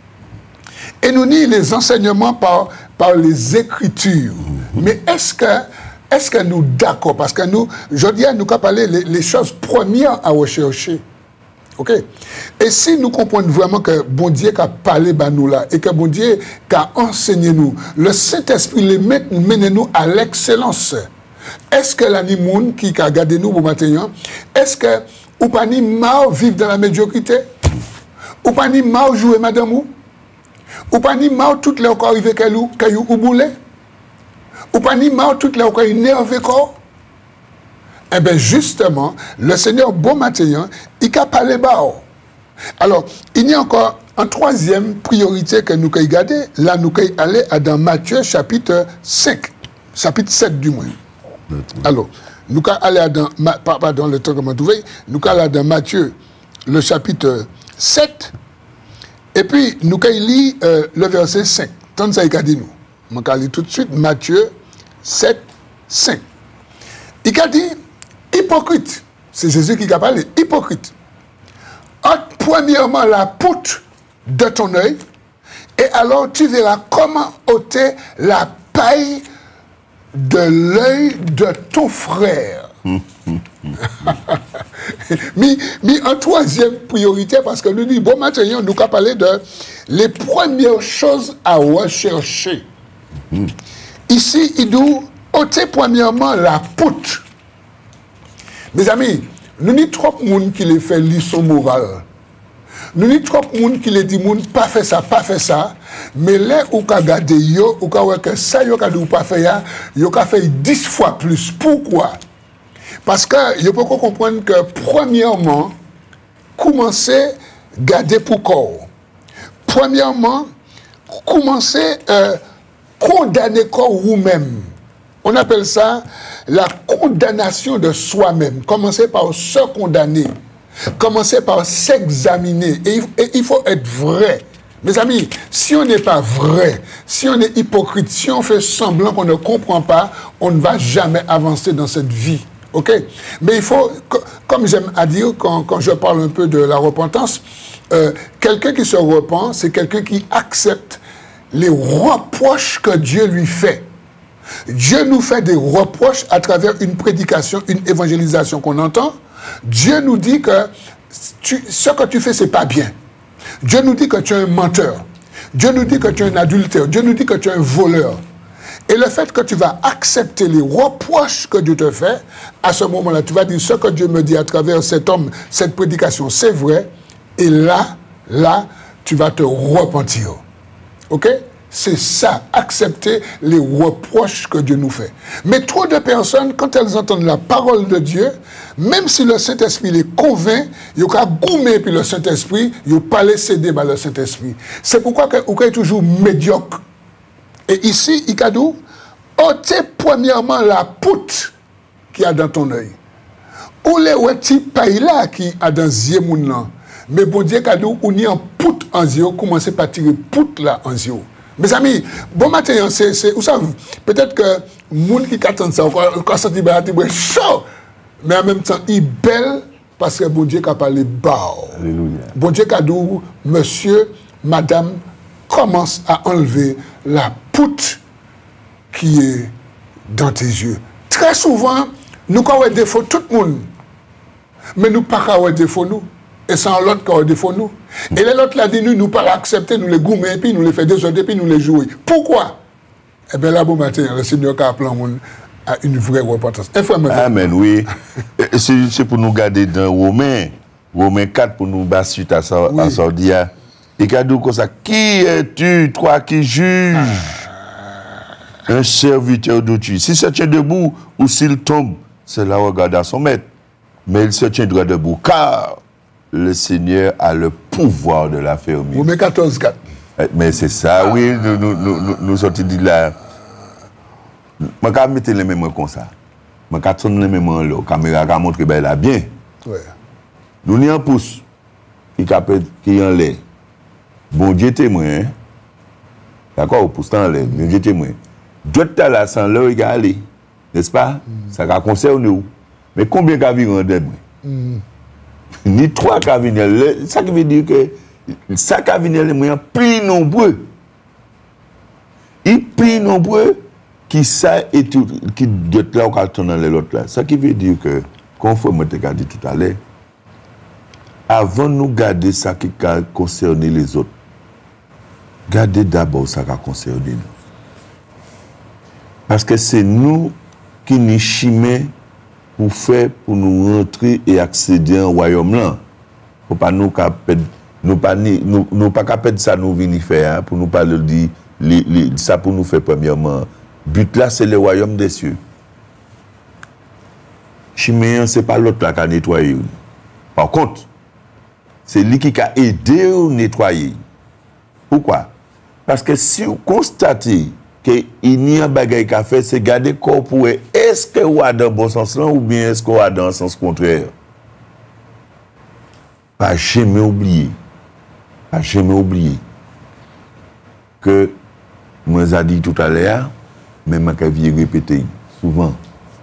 Et nous ni les enseignements par les Écritures. Mais est-ce que nous d'accord? Parce que nous, je dis à nous parler les choses premières à rechercher. Ok? Et si nous comprenons vraiment que bon Dieu a parlé à nous là, et que bon Dieu a enseigné nous, le Saint-Esprit les mène nous à l'excellence. Est-ce que l'animal qui a gardé nous pour matin, est-ce que ou pas ni mal vivre dans la médiocrité? Ou pas ni mal jouer madame ou pas ni mal toutes les encore arriver caillou ou boulet? Ou pas ni mal toutes les encore énervé corps? Eh bien, justement, le Seigneur, bon matin, il a parlé bas. Alors, il y a encore une troisième priorité que nous avons gardée. Là, nous allons aller dans Matthieu, chapitre 5, chapitre 7 du moins. Alors, nous allons aller dans le temps que nous nous allons aller dans Matthieu, le chapitre 7, et puis nous allons lire le verset 5. Tant que ça, il a dit nous. Nous allons lire tout de suite Matthieu 7, 5. Il a dit, hypocrite, c'est Jésus qui a parlé, hypocrite. Ôte premièrement la poutre de ton œil, et alors tu verras comment ôter la paille de l'œil de ton frère. Mais en troisième priorité, parce que nous dit, bon maintenant, nous avons parlé de les premières choses à rechercher. Ici, il dit, ôtez premièrement la poutre. Mes amis, nous avons trop de monde qui les fait leçon morale. Nous avons trop de monde qui les dit, pas fait ça. Mais là, où ka gade yo, ou ka que ça, yo ka ou pas fait ya, yo ka fait 10 fois plus. Pourquoi? Parce que yo peut comprendre que premièrement, commencer à garder pour corps. Premièrement, commencer à condamner corps vous-même. On appelle ça la condamnation de soi-même. Commencer par se condamner. Commencer par s'examiner. Et il faut être vrai. Mes amis, si on n'est pas vrai, si on est hypocrite, si on fait semblant qu'on ne comprend pas, on ne va jamais avancer dans cette vie. OK? Mais il faut, comme j'aime à dire quand je parle un peu de la repentance, quelqu'un qui se repent, c'est quelqu'un qui accepte les reproches que Dieu lui fait. Dieu nous fait des reproches à travers une prédication, une évangélisation qu'on entend. Dieu nous dit que ce que tu fais, c'est pas bien. Dieu nous dit que tu es un menteur. Dieu nous dit que tu es un adultère. Dieu nous dit que tu es un voleur. Et le fait que tu vas accepter les reproches que Dieu te fait, à ce moment-là, tu vas dire ce que Dieu me dit à travers cet homme, cette prédication, c'est vrai. Et là, tu vas te repentir. OK? C'est ça, accepter les reproches que Dieu nous fait. Mais trop de personnes, quand elles entendent la parole de Dieu, même si le Saint-Esprit les convainc, ils ont goumé puis le Saint-Esprit, ils n'ont pas laissé céder par le Saint-Esprit. C'est pourquoi vous êtes toujours médiocre. Et ici, il a dit, ôtez premièrement la poutre qui y a dans ton œil. Ou les petits pays là qui a dans Ziemoun là. Mais bon Dieu, a dit, on y a un poutre en zéro, commencez par tirer poutre là en zéro. Mes amis, bon matin, vous savez, peut-être que les gens qui attendent ça, quand ça dit chaud, mais en même temps, il est belle parce que bon Dieu a parlé bas. Alléluia. Bon Dieu a dit, monsieur, madame, commence à enlever la poutre qui est dans tes yeux. Très souvent, nous avons des défauts, tout le monde, mais nous n'avons pas des défauts, nous. Et sans l'autre qui a des défauts, nous. Et les autres là dit nous ne pas accepter, nous les goumer, puis nous les faire des autres, puis nous les jouer. Pourquoi? Eh bien là, bon matin, le Seigneur a appelé à une vraie repentance. Amen, oui. C'est pour nous garder dans Romains 4, pour nous battre suite à ça, oui. À Sordia. Et qu'il dit comme ça, qui es-tu, toi qui juges un serviteur d'autrui? Si se tient debout ou s'il tombe, c'est là où regarde à son maître. Mais il se tiendra debout, car le Seigneur a le pouvoir de la faire. Romains 14, 4. Mais c'est ça, oui, nous sortis de là. Je vais mettre les mêmes comme ça. Je vais tourner les mêmes là. La caméra va montrer là bien. Ouais. Nous n'y en pousse. Qui en l'air. Bon Dieu témoin. D'accord, pousse en l'air. Bon Dieu témoin. D'autres là, sans l'heure, il va aller. N'est-ce pas? Ça va concerner nous. Mais combien de vie en demain? Ni 3 cabinets. Ça veut dire que ça cabinet les moyens plus nombreux. Et plus nombreux qui ça et tout qui doit là au tourner les autres là. Ça qui veut dire que conformément à ce que j'ai dit tout à l'heure, avant nous garder ça qui concerne les autres, gardez d'abord ça qui concerne nous. Parce que c'est nous qui nous chimons pour faire, pour nous rentrer et accéder au royaume là. Faut pas nous pas perdre ça nous venir faire pour nous parler de ça pour nous faire premièrement. But là c'est le royaume des cieux. Chiméen c'est pas l'autre là qui a nettoyé. Par contre, c'est lui qui a aidé à nettoyer. Pourquoi? Parce que si vous constatez qu'il y a un bagage qui a fait, c'est garder le corps pour est-ce que vous avez dans le bon sens là ou bien est-ce que vous avez dans le sens contraire? Pas jamais oublier. Pas jamais oublier que moi j'ai dit tout à l'heure, mais je vais répéter souvent.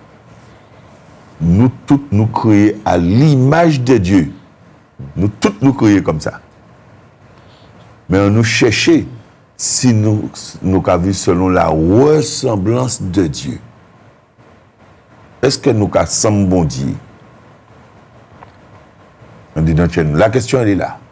Nous tous nous créons à l'image de Dieu. Nous tous nous créons comme ça. Mais on nous cherchait si nous avons vu selon la ressemblance de Dieu. est-ce que nous sommes bon Dieu? On dit non, la question elle est là.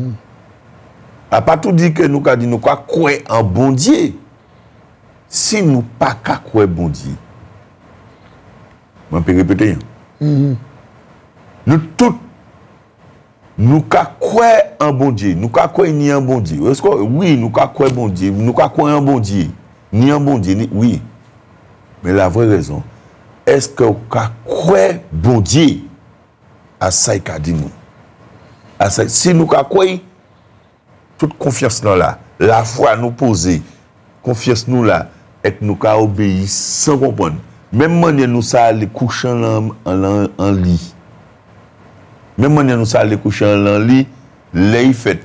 A pas tout dit que nous avons dit nous croyons en bon Dieu. Si nous pas croyons bon Dieu, je peux répéter. Nous tous, nous croyons en bon Dieu. Nous croyons ni en bon Dieu. Est-ce que oui, nous croyons bon Dieu. Nous croyons en bon Dieu. Ni en bon Dieu, ni, oui. Mais la vraie raison, est-ce que nous croyons bon Dieu à ça qu'a dit nous? Si nous croyons, toute confiance nous là, la foi nous poser, confiance nous là, et nous obéir sans comprendre. Même manière nous ça aller coucher en lit. Même manière nous ça aller coucher en lit, les fait.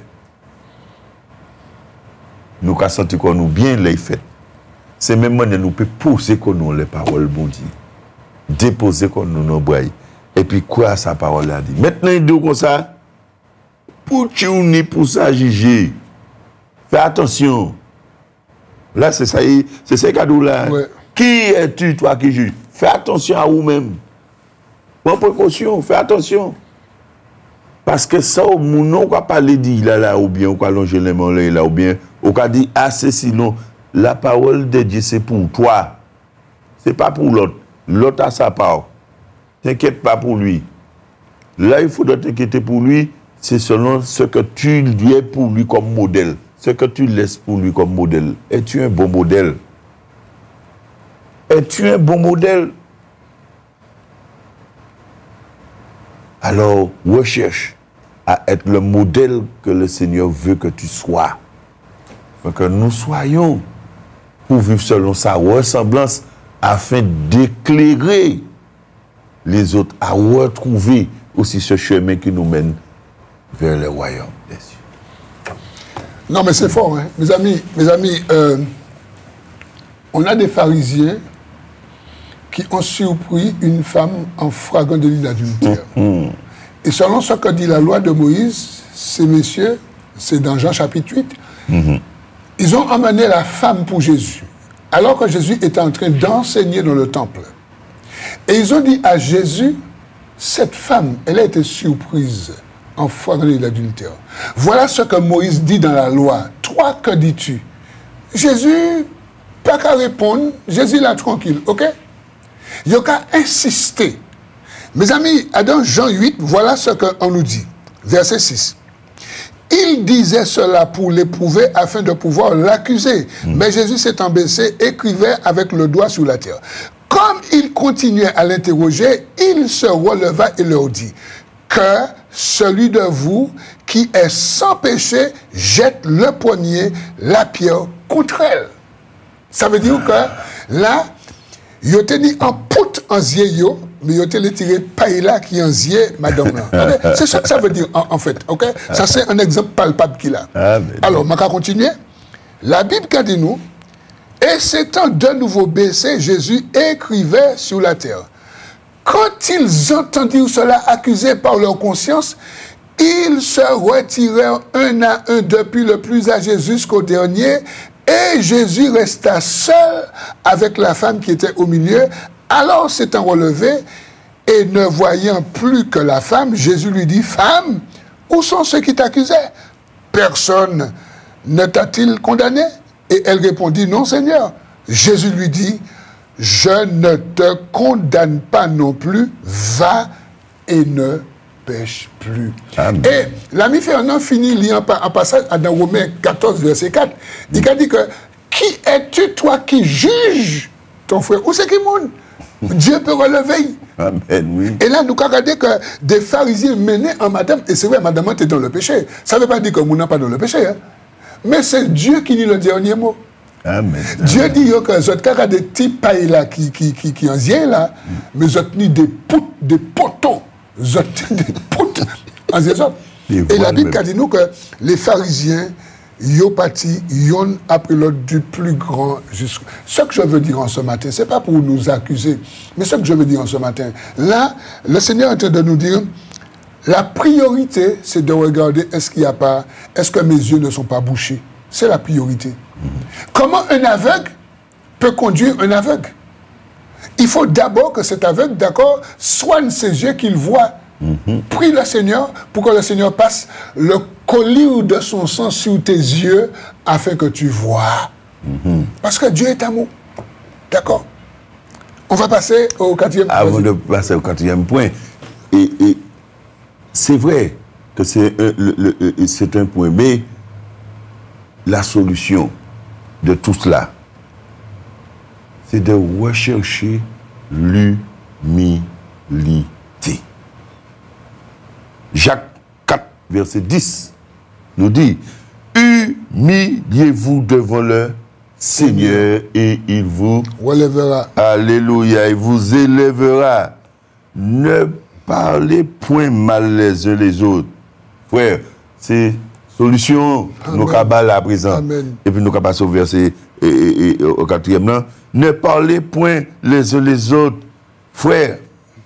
Nous avons senti qu'on nous bien les fait. C'est même manière nous peut poser qu'on nous les paroles bon Dieu. Déposer qu'on nous nos bras. Et puis quoi sa parole a dit. Maintenant il dit comme ça. Pour tu pour ça juger. Fais attention. Là, c'est ça cadeau là. Ouais. Qui es-tu, toi, qui juge? Fais attention à vous-même. Prends précaution, fais attention. Parce que ça, mon nom, quoi parler dit là, ou bien, ou quoi longer les mains là, ou bien, ou quoi dit assez sinon, la parole de Dieu, c'est pour toi. C'est pas pour l'autre. L'autre a sa part. T'inquiète pas pour lui. Là, il faut t'inquiéter pour lui. C'est selon ce que tu lui es pour lui comme modèle. Ce que tu laisses pour lui comme modèle. Es-tu un bon modèle? Es-tu un bon modèle? Alors, recherche à être le modèle que le Seigneur veut que tu sois. Faut que nous soyons pour vivre selon sa ressemblance afin d'éclairer les autres à retrouver aussi ce chemin qui nous mène vers le royaume des cieux. Non, mais c'est fort, hein. Mes amis, on a des pharisiens qui ont surpris une femme en flagrant délit d'adultère. Et selon ce que dit la loi de Moïse, ces messieurs, c'est dans Jean chapitre 8, ils ont emmené la femme pour Jésus, alors que Jésus était en train d'enseigner dans le temple. Et ils ont dit à Jésus, cette femme, elle a été surprise en flagrant délit d'adultère. Voilà ce que Moïse dit dans la loi. Toi, que dis-tu? Jésus, pas qu'à répondre, Jésus là tranquille, ok? Il y a qu'à insister. Mes amis, dans Jean 8, voilà ce qu'on nous dit. Verset 6. Il disait cela pour l'éprouver afin de pouvoir l'accuser. Mais Jésus s'étant baissé, écrivait avec le doigt sur la terre. Comme il continuait à l'interroger, il se releva et leur dit que celui de vous qui est sans péché jette le poignet, la pierre contre elle. Ça veut dire que là, il a tenu en poutre en zieyo, mais il a tiré paille là qui en zié madame là. C'est ça que ça veut dire en fait, ok? Ça c'est un exemple palpable qu'il a. Alors, on va continuer. La Bible dit nous, et s'étant de nouveau baissé, Jésus écrivait sur la terre. Quand ils entendirent cela accusé par leur conscience, ils se retirèrent un à un depuis le plus âgé jusqu'au dernier, et Jésus resta seul avec la femme qui était au milieu. Alors s'étant relevé et ne voyant plus que la femme, Jésus lui dit, femme, où sont ceux qui t'accusaient? Personne ne t'a-t-il condamné? Et elle répondit, non Seigneur. Jésus lui dit, je ne te condamne pas non plus, va et ne pêche plus. Amen. Et l'ami Fernand finit en passage dans Romains 14, verset 4. Il a dit que, qui es-tu toi qui juges ton frère? Où c'est qui monte? Dieu peut relever. Amen, oui. Et là, nous avons regardé que des pharisiens menaient en madame, et c'est vrai, madame était dans le péché. Ça ne veut pas dire que nous n'avons pas dans le péché. Hein? Mais c'est Dieu qui dit le dernier mot. Amen. Dieu dit que vous avez des petits pailles là qui en viennent là, mais vous avez des poutres, des poteaux. Vous avez des poutres en viennent. Et la Bible dit nous que les pharisiens, ils ont parti, ils ont appris l'ordre du plus grand jusqu'au. Ce que je veux dire en ce matin, ce n'est pas pour nous accuser, mais ce que je veux dire en ce matin, là, le Seigneur est en train de nous dire, la priorité, c'est de regarder est-ce qu'il n'y a pas, est-ce que mes yeux ne sont pas bouchés. C'est la priorité. Comment un aveugle peut conduire un aveugle? Il faut d'abord que cet aveugle, d'accord, soigne ses yeux qu'il voit. Prie le Seigneur pour que le Seigneur passe le collier de son sang sur tes yeux afin que tu vois. Parce que Dieu est amour. D'accord? On va passer au 4e point. Avant de passer au 4e point, et c'est vrai que c'est un point, mais la solution de tout cela, c'est de rechercher l'humilité. Jacques 4, verset 10, nous dit, humiliez-vous devant le Seigneur et il vous relèvera. Alléluia, il vous élèvera. Ne parlez point mal les uns les autres. Frère, c'est solution, nous cabales à présent. Amen. Et puis nous cabales au verset au 4e là. Ne parlez point les uns les autres. Frère,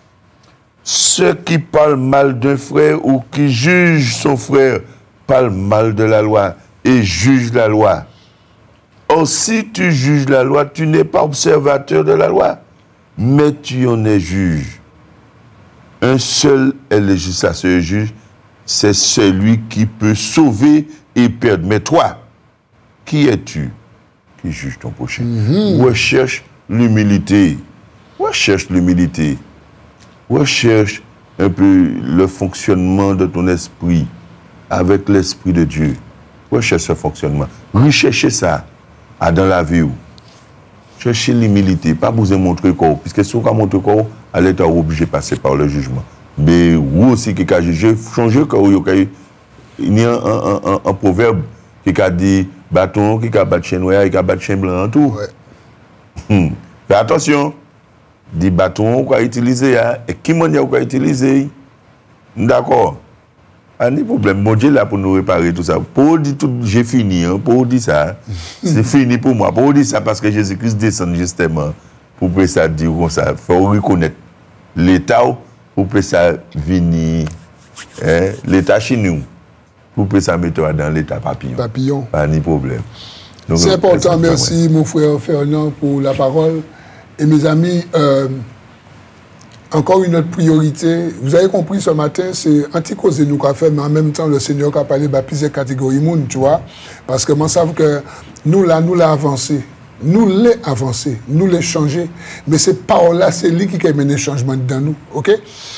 ceux qui parlent mal d'un frère ou qui jugent son frère parlent mal de la loi et jugent la loi. Or, si tu juges la loi, tu n'es pas observateur de la loi, mais tu en es juge. Un seul est législateur et juge, c'est celui qui peut sauver et perdre. Mais toi, qui es-tu qui juge ton prochain? Recherche l'humilité. Recherche l'humilité. Recherche un peu le fonctionnement de ton esprit avec l'esprit de Dieu. Recherche ce fonctionnement. Recherchez ça dans la vie. Cherchez l'humilité. Pas besoin de montrer corps. Puisque si on a montré corps, elle est obligé de passer par le jugement. Mais vous aussi qui a jugé, changez corps. Il y a un proverbe qui a dit bâton, qui a battu chien noir, qui a battu chien blanc, tout. Ouais. Fais attention. Des bâtons qu'on va utiliser, et qui m'en a utilisé. D'accord. Pas de problème. Bon Dieu là pour nous réparer tout ça. Pour dire tout, j'ai fini, hein, pour dire ça. C'est fini pour moi. Pour dire ça parce que Jésus-Christ descend justement pour que ça dire comme ça. Il faut reconnaître l'État pour que ça vienne. L'État chez nous. Pour que ça mette dans l'État papillon. Papillon. Pas de problème. C'est important. Merci mon frère Fernand pour la parole. Et mes amis, encore une autre priorité, vous avez compris ce matin, c'est anti-cause nous qu'a fait, mais en même temps, le Seigneur a parlé de plusieurs catégories monde, tu vois. Parce que moi, je sais que nous l'avons avancé. Nous l'avons avancé, nous l'avons changé. Mais cette parole-là, c'est lui qui a mené le changement dans nous. OK?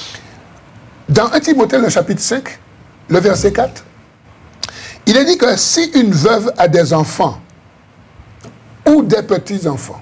Dans 1 Timothée, le chapitre 5, le verset 4, il est dit que si une veuve a des enfants ou des petits-enfants,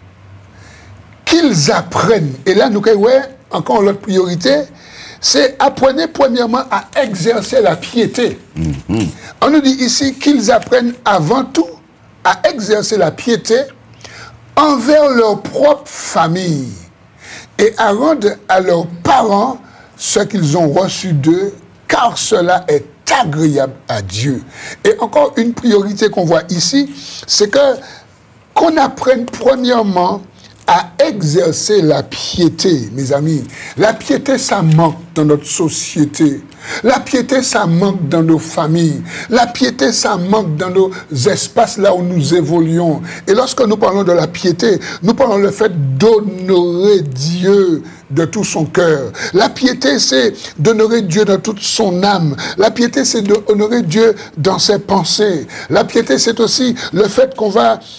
qu'ils apprennent, et là, nous avons encore l'autre priorité, c'est apprenez premièrement à exercer la piété. On nous dit ici qu'ils apprennent avant tout à exercer la piété envers leur propre famille et à rendre à leurs parents ce qu'ils ont reçu d'eux, car cela est agréable à Dieu. Et encore une priorité qu'on voit ici, c'est que qu'on apprenne premièrement à exercer la piété, mes amis. La piété, ça manque dans notre société. La piété, ça manque dans nos familles. La piété, ça manque dans nos espaces là où nous évoluons. Et lorsque nous parlons de la piété, nous parlons le fait d'honorer Dieu de tout son cœur. La piété, c'est d'honorer Dieu dans toute son âme. La piété, c'est d'honorer Dieu dans ses pensées. La piété, c'est aussi le fait qu'on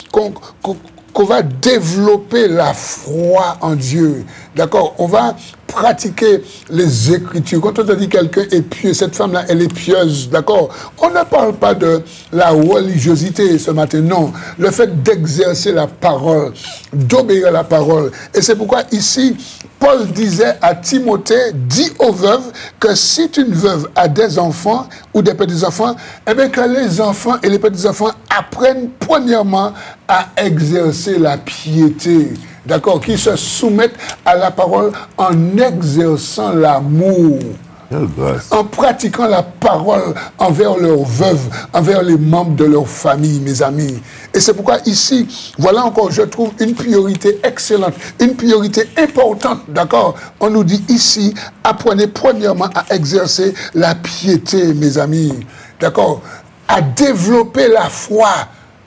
va développer la foi en Dieu. D'accord? On va pratiquer les Écritures. Quand on te dit quelqu'un est pieux, cette femme-là, elle est pieuse. D'accord? On ne parle pas de la religiosité ce matin, non. Le fait d'exercer la parole, d'obéir à la parole. Et c'est pourquoi ici, Paul disait à Timothée, dis aux veuves que si une veuve a des enfants ou des petits-enfants, eh bien que les enfants et les petits-enfants apprennent premièrement à exercer la piété. D'accord? Qui se soumettent à la parole en exerçant l'amour. En pratiquant la parole envers leurs veuves, envers les membres de leur famille, mes amis. Et c'est pourquoi ici, voilà encore, je trouve une priorité excellente, une priorité importante, d'accord? On nous dit ici, apprenez premièrement à exercer la piété, mes amis, d'accord? À développer la foi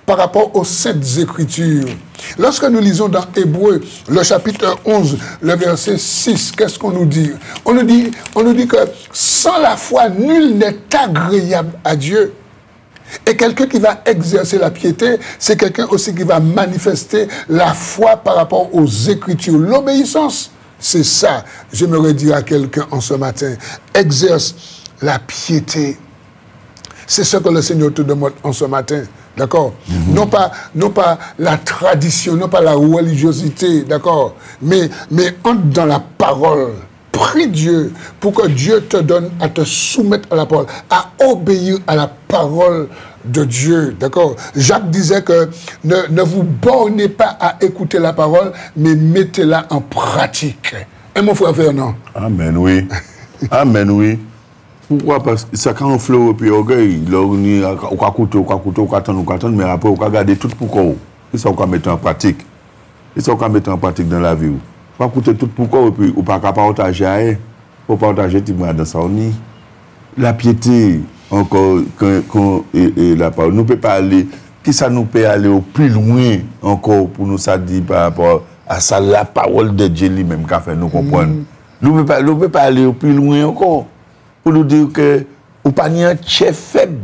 par rapport aux Saintes Écritures. Lorsque nous lisons dans Hébreux, le chapitre 11, le verset 6, qu'est-ce qu'on nous dit? On nous dit que sans la foi, nul n'est agréable à Dieu. Et quelqu'un qui va exercer la piété, c'est quelqu'un aussi qui va manifester la foi par rapport aux Écritures. L'obéissance, c'est ça, j'aimerais dire à quelqu'un en ce matin. Exerce la piété. C'est ce que le Seigneur te demande en ce matin. D'accord? Non pas la tradition, non pas la religiosité, d'accord? Mais entre dans la parole. Prie Dieu pour que Dieu te donne à te soumettre à la parole, à obéir à la parole de Dieu. D'accord? Jacques disait que ne vous bornez pas à écouter la parole, mais mettez-la en pratique. Et mon frère Fernand? Amen, oui. Amen, oui. Pourquoi? Parce que ça, quand on fleur et puis orgueil, on va coûter, mais après, on va garder tout pour quoi. Et ça, on va mettre en pratique. Et ça, on va mettre en pratique dans la vie. On va coûter tout pour quoi, et puis on va pas partager. On va partager tout dans ça. La piété, encore, et la parole. Nous ne pouvons pas aller, qui ça nous peut aller au plus loin encore pour nous ça dire par rapport à ça, la parole de Dieu lui-même qui a fait nous comprendre. Nous ne pouvons pas aller au plus loin encore. Pour nous dire que ou pas ni un chef faible.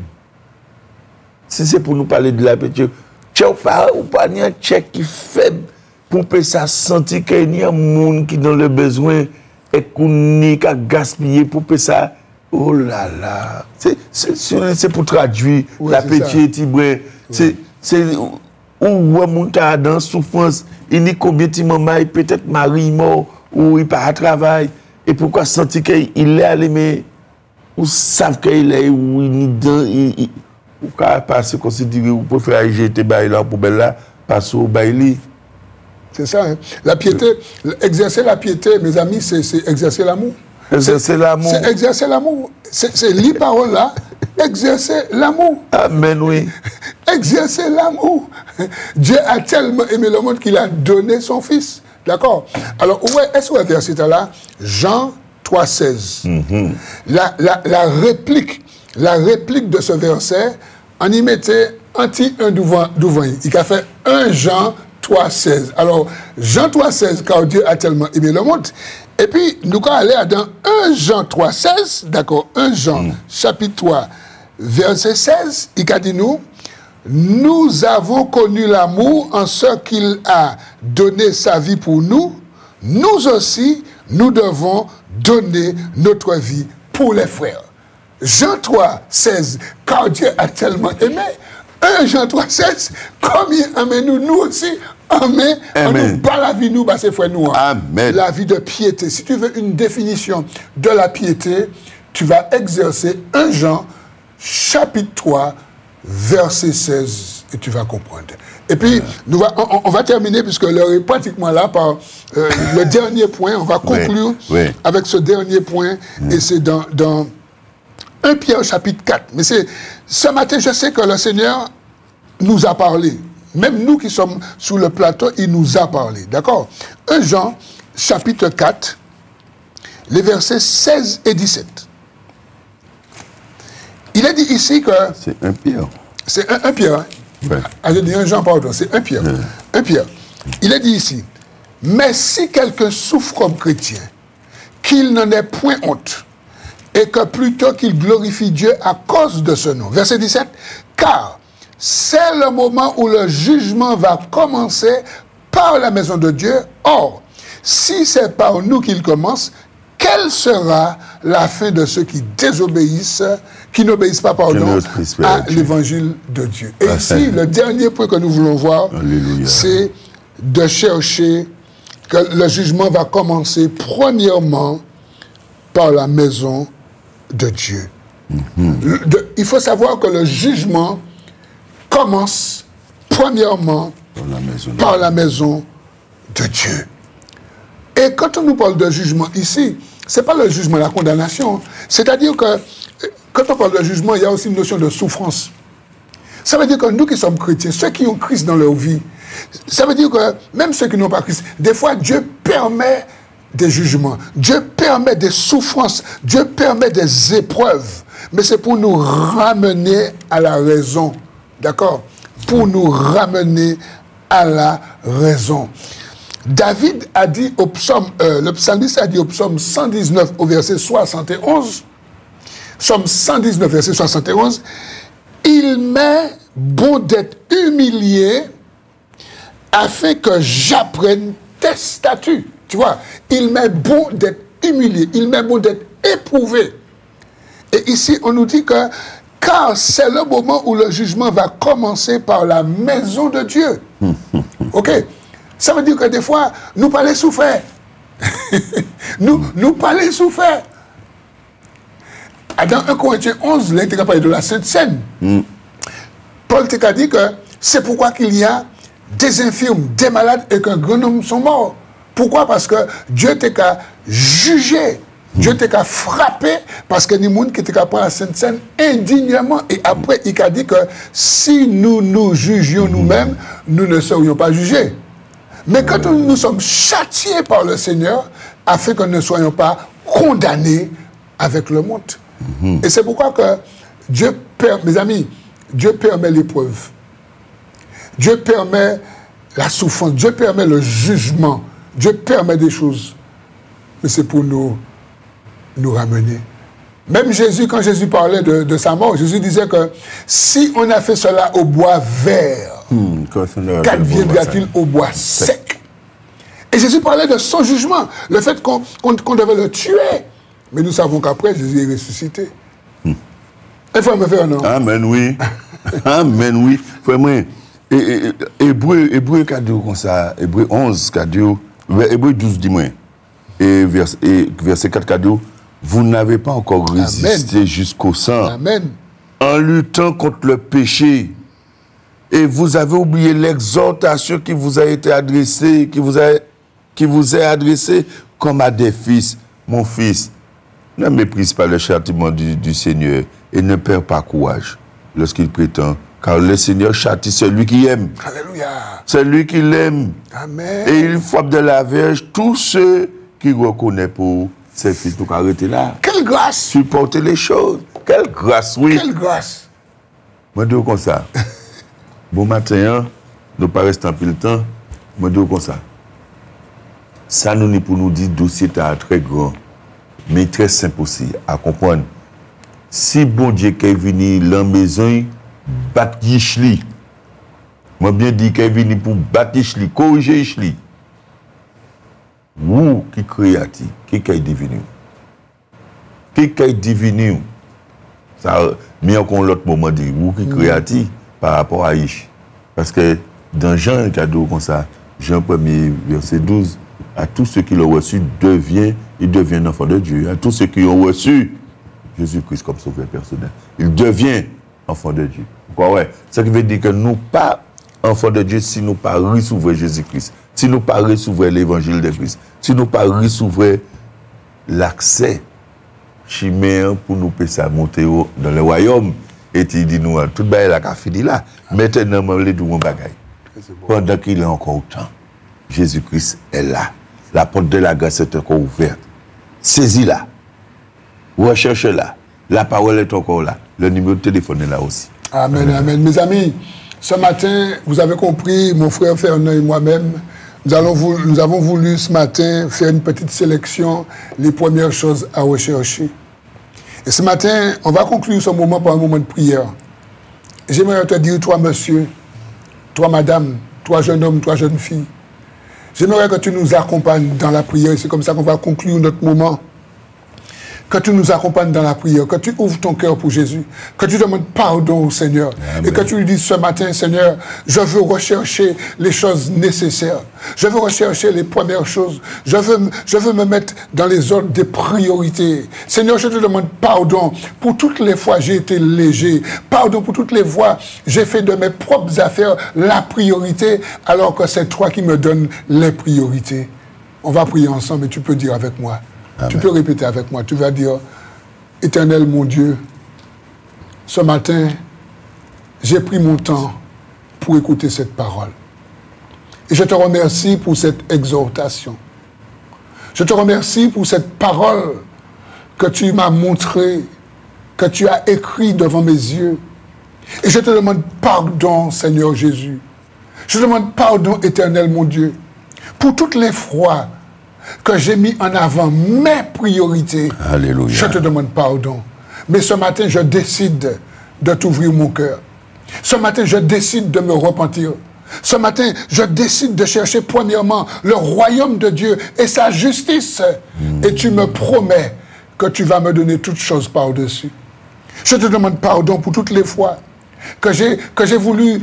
Si c'est pour nous parler de la pétition, ou pas ni un chef qui est faible pour que ça sentir qu'il y a un monde qui dans le besoin et qu'on n'y a gaspillé pour que ça. Oh là là. C'est pour traduire la pétition. C'est où un monde a dans souffrance, il n'y a combien de maman, peut-être mari mort, ou il part à travail, et pourquoi sentir qu'il est allé, mais ou savent qu'il est où il ou qu'à passer considérer ou préférer jeter bail là poubelle là passer au bail. C'est ça, hein? La piété, exercer la piété, mes amis, c'est exercer l'amour. Exercer l'amour. C'est exercer l'amour. C'est les paroles là, exercer l'amour. Amen, oui. Exercer l'amour. Dieu a tellement aimé le monde qu'il a donné son fils. D'accord? Alors, est-ce que le verset là, Jean 3,16. La réplique de ce verset, on y mettait un devant. Il a fait 1 Jean 3,16. Alors, Jean 3,16, car Dieu a tellement aimé le monde. Et puis, nous allons aller dans 1 Jean 3,16, d'accord, 1 Jean, chapitre 3, verset 16, il a dit nous avons connu l'amour en ce qu'il a donné sa vie pour nous. Nous aussi, nous devons donner notre vie pour les frères. Jean 3,16, car Dieu a tellement aimé. 1 Jean 3,16, comme il aime nous aussi, amen. On nous bat la vie, nous, ses frères, nous. Amen. La vie de piété. Si tu veux une définition de la piété, tu vas exercer 1 Jean, chapitre 3, verset 16, et tu vas comprendre. Et puis, on va terminer, puisque l'heure est pratiquement là, par le dernier point. On va conclure avec ce dernier point, et c'est dans 1 Pierre, chapitre 4. Mais ce matin, je sais que le Seigneur nous a parlé. Même nous qui sommes sur le plateau, il nous a parlé. D'accord? 1 Jean, chapitre 4, les versets 16 et 17. Il est dit ici que... C'est 1 Pierre. C'est 1 Pierre. Hein? Ouais. Ah, je dis 1 Jean, pardon, c'est 1 Pierre. 1 Pierre. Il est dit ici, mais si quelqu'un souffre comme chrétien, qu'il n'en ait point honte, et que plutôt qu'il glorifie Dieu à cause de ce nom. Verset 17, car c'est le moment où le jugement va commencer par la maison de Dieu. Or, si c'est par nous qu'il commence, quelle sera la fin de ceux qui désobéissent, qui n'obéissent pas, pardon, à l'évangile de Dieu. Et ici, le dernier point que nous voulons voir, c'est de chercher que le jugement va commencer premièrement par la maison de Dieu. Il faut savoir que le jugement commence premièrement par la maison de Dieu. Et quand on nous parle de jugement ici, ce n'est pas le jugement, la condamnation. C'est-à-dire que quand on parle de jugement, il y a aussi une notion de souffrance. Ça veut dire que nous qui sommes chrétiens, ceux qui ont Christ dans leur vie, ça veut dire que même ceux qui n'ont pas Christ, des fois Dieu permet des jugements, Dieu permet des souffrances, Dieu permet des épreuves, mais c'est pour nous ramener à la raison, d'accord? pour nous ramener à la raison. David a dit au psaume, le psalmiste a dit au psaume 119 au verset 71, psaume 119 verset 71, il m'est bon d'être humilié afin que j'apprenne tes statuts. Tu vois, il m'est bon d'être humilié, il m'est bon d'être éprouvé. Et ici, on nous dit que, car c'est le moment où le jugement va commencer par la maison de Dieu. Ok? Ça veut dire que des fois, nous pas les souffrir. nous pas les souffrir. Dans 1 Corinthiens 11, là, il a parlé de la Sainte Seine. Paul t'a dit que c'est pourquoi qu'il y a des infirmes, des malades et qu'un grand nombre sont morts. Pourquoi? Parce que Dieu t'a jugé. Dieu t'a frappé parce que les gens qui étaient prendre la Sainte Seine indignement. Et après, il a dit que si nous nous jugions nous-mêmes, nous ne serions pas jugés. Mais quand nous sommes châtiés par le Seigneur, afin que nous ne soyons pas condamnés avec le monde. Et c'est pourquoi que Dieu permet, mes amis, Dieu permet l'épreuve. Dieu permet la souffrance. Dieu permet le jugement. Dieu permet des choses. Mais c'est pour nous ramener. Même Jésus, quand Jésus parlait de sa mort, Jésus disait que si on a fait cela au bois vert, qu'adviendra-t-il au bois sec? Et Jésus parlait de son jugement, le fait qu'on devait le tuer. Mais nous savons qu'après, Jésus est ressuscité. Il faut me faire, non? Amen, oui. Amen, oui. Vraiment. Hébreu comme ça, Hébreu 11, Hébreu 12, dis-moi. Et verset 4, vous n'avez pas encore résisté jusqu'au sang. Amen. En luttant contre le péché. Et vous avez oublié l'exhortation qui vous a été adressée, qui vous est adressée comme à des fils. Mon fils, ne méprise pas le châtiment du Seigneur et ne perds pas courage lorsqu'il prétend. Car le Seigneur châtie celui qui aime. Alléluia. Celui qui l'aime. Amen. Et il frappe de la verge tous ceux qui reconnaissent pour ses fils. Donc arrêtez là. Quelle grâce. Supporter les choses. Quelle grâce, oui. Quelle grâce. Moi, je dis comme ça. Bon matin, nous ne pas rester en pile temps. Moi, je dis comme ça. Ça, nous, pour nous dire, dossier est très grand, mais très simple aussi à comprendre. Si bon Dieu qui est venu dans la maison, battre Ishli. Moi, bien dit qu'il est venu pour battre Ishli, corriger Ishli. Vous qui créatif, qui est divinu? Qui est divinu? Ça, mais encore l'autre moment dit, vous qui créatif par rapport à Ish. Parce que dans Jean, cadeau comme ça, Jean 1er, verset 12, à tous ceux qui l'ont reçu, ils deviennent enfants de Dieu. À tous ceux qui ont reçu Jésus-Christ comme sauveur personnel, il devient enfant de Dieu. Pourquoi? Ouais. Ça qui veut dire que nous pas enfants de Dieu si nous pas recevoir Jésus-Christ, si nous pas recevoir l'évangile de Christ, si nous pas recevoir l'accès chimère pour nous passer à monter dans le royaume. Et il dit nous, tout le monde a fini là. Maintenant, je vais vous dire pendant qu'il est encore au temps, Jésus-Christ est là. La porte de la grâce est encore ouverte. Saisis-la. Recherchez-la. La parole est encore là. Le numéro de téléphone est là aussi. Amen, amen. Mes amis, ce matin, vous avez compris, mon frère Fernand et moi-même, nous avons voulu ce matin faire une petite sélection, les premières choses à rechercher. Et ce matin, on va conclure ce moment par un moment de prière. J'aimerais te dire, toi monsieur, toi madame, toi jeune homme, toi jeune fille, j'aimerais que tu nous accompagnes dans la prière. C'est comme ça qu'on va conclure notre moment. Que tu nous accompagnes dans la prière, que tu ouvres ton cœur pour Jésus, que tu demandes pardon au Seigneur. Amen. Et que tu lui dises ce matin, Seigneur, je veux rechercher les choses nécessaires. Je veux rechercher les premières choses. Je veux me mettre dans les ordres des priorités. Seigneur, je te demande pardon pour toutes les fois j'ai été léger. Pardon pour toutes les fois j'ai fait de mes propres affaires la priorité, alors que c'est toi qui me donnes les priorités. On va prier ensemble et tu peux dire avec moi. Amen. Tu peux répéter avec moi. Tu vas dire, Éternel mon Dieu, ce matin, j'ai pris mon temps pour écouter cette parole. Et je te remercie pour cette exhortation. Je te remercie pour cette parole que tu m'as montrée, que tu as écrite devant mes yeux. Et je te demande pardon, Seigneur Jésus. Je te demande pardon, Éternel, mon Dieu, pour toutes les fois que j'ai mis en avant mes priorités. Alléluia. Je te demande pardon. Mais ce matin, je décide de t'ouvrir mon cœur. Ce matin, je décide de me repentir. Ce matin, je décide de chercher premièrement le royaume de Dieu et sa justice. Et tu me promets que tu vas me donner toutes choses par-dessus. Je te demande pardon pour toutes les fois que j'ai voulu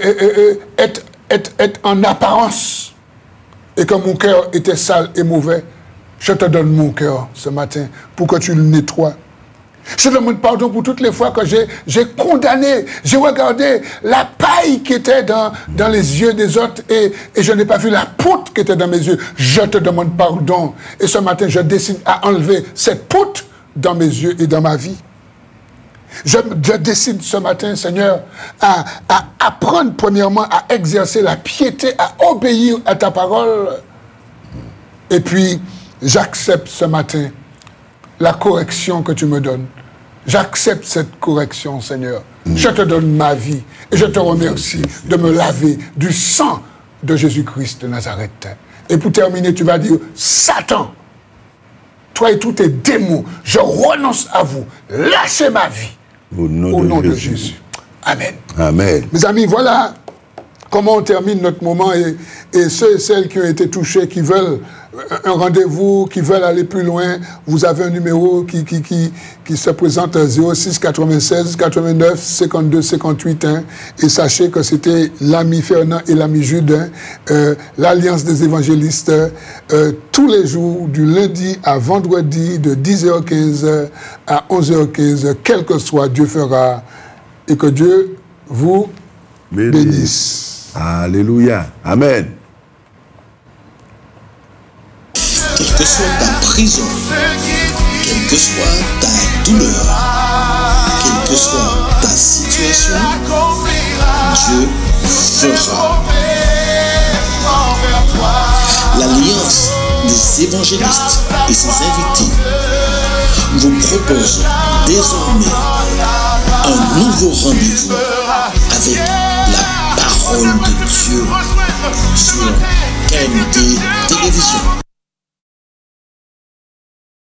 être en apparence et que mon cœur était sale et mauvais. Je te donne mon cœur ce matin pour que tu le nettoies. Je te demande pardon pour toutes les fois que j'ai condamné, j'ai regardé la paille qui était dans les yeux des autres et je n'ai pas vu la poutre qui était dans mes yeux. Je te demande pardon. Et ce matin, je décide à enlever cette poutre dans mes yeux et dans ma vie. Je décide ce matin, Seigneur, à apprendre premièrement à exercer la piété, à obéir à ta parole. Et puis, j'accepte ce matin la correction que tu me donnes. J'accepte cette correction, Seigneur. Je te donne ma vie et je te remercie de me laver du sang de Jésus-Christ de Nazareth. Et pour terminer, tu vas dire, Satan, toi et tous tes démons, je renonce à vous. Lâchez ma vie. Au nom de Jésus. Amen. Amen. Mes amis, voilà comment on termine notre moment et ceux et celles qui ont été touchés, qui veulent un rendez-vous, qui veulent aller plus loin, vous avez un numéro qui se présente à 06 96 89 52 58 et sachez que c'était l'ami Fernand et l'ami Jude, l'Alliance des évangélistes, tous les jours, du lundi à vendredi, de 10h15 à 11h15, quel que soit, Dieu fera, et que Dieu vous bénisse. Alléluia. Amen. Quelle que soit ta prison, quelle que soit ta douleur, quelle que soit ta situation, Dieu fera. L'Alliance des évangélistes et ses invités vous propose désormais un nouveau rendez-vous avec la parole de Dieu sur KMT Télévision.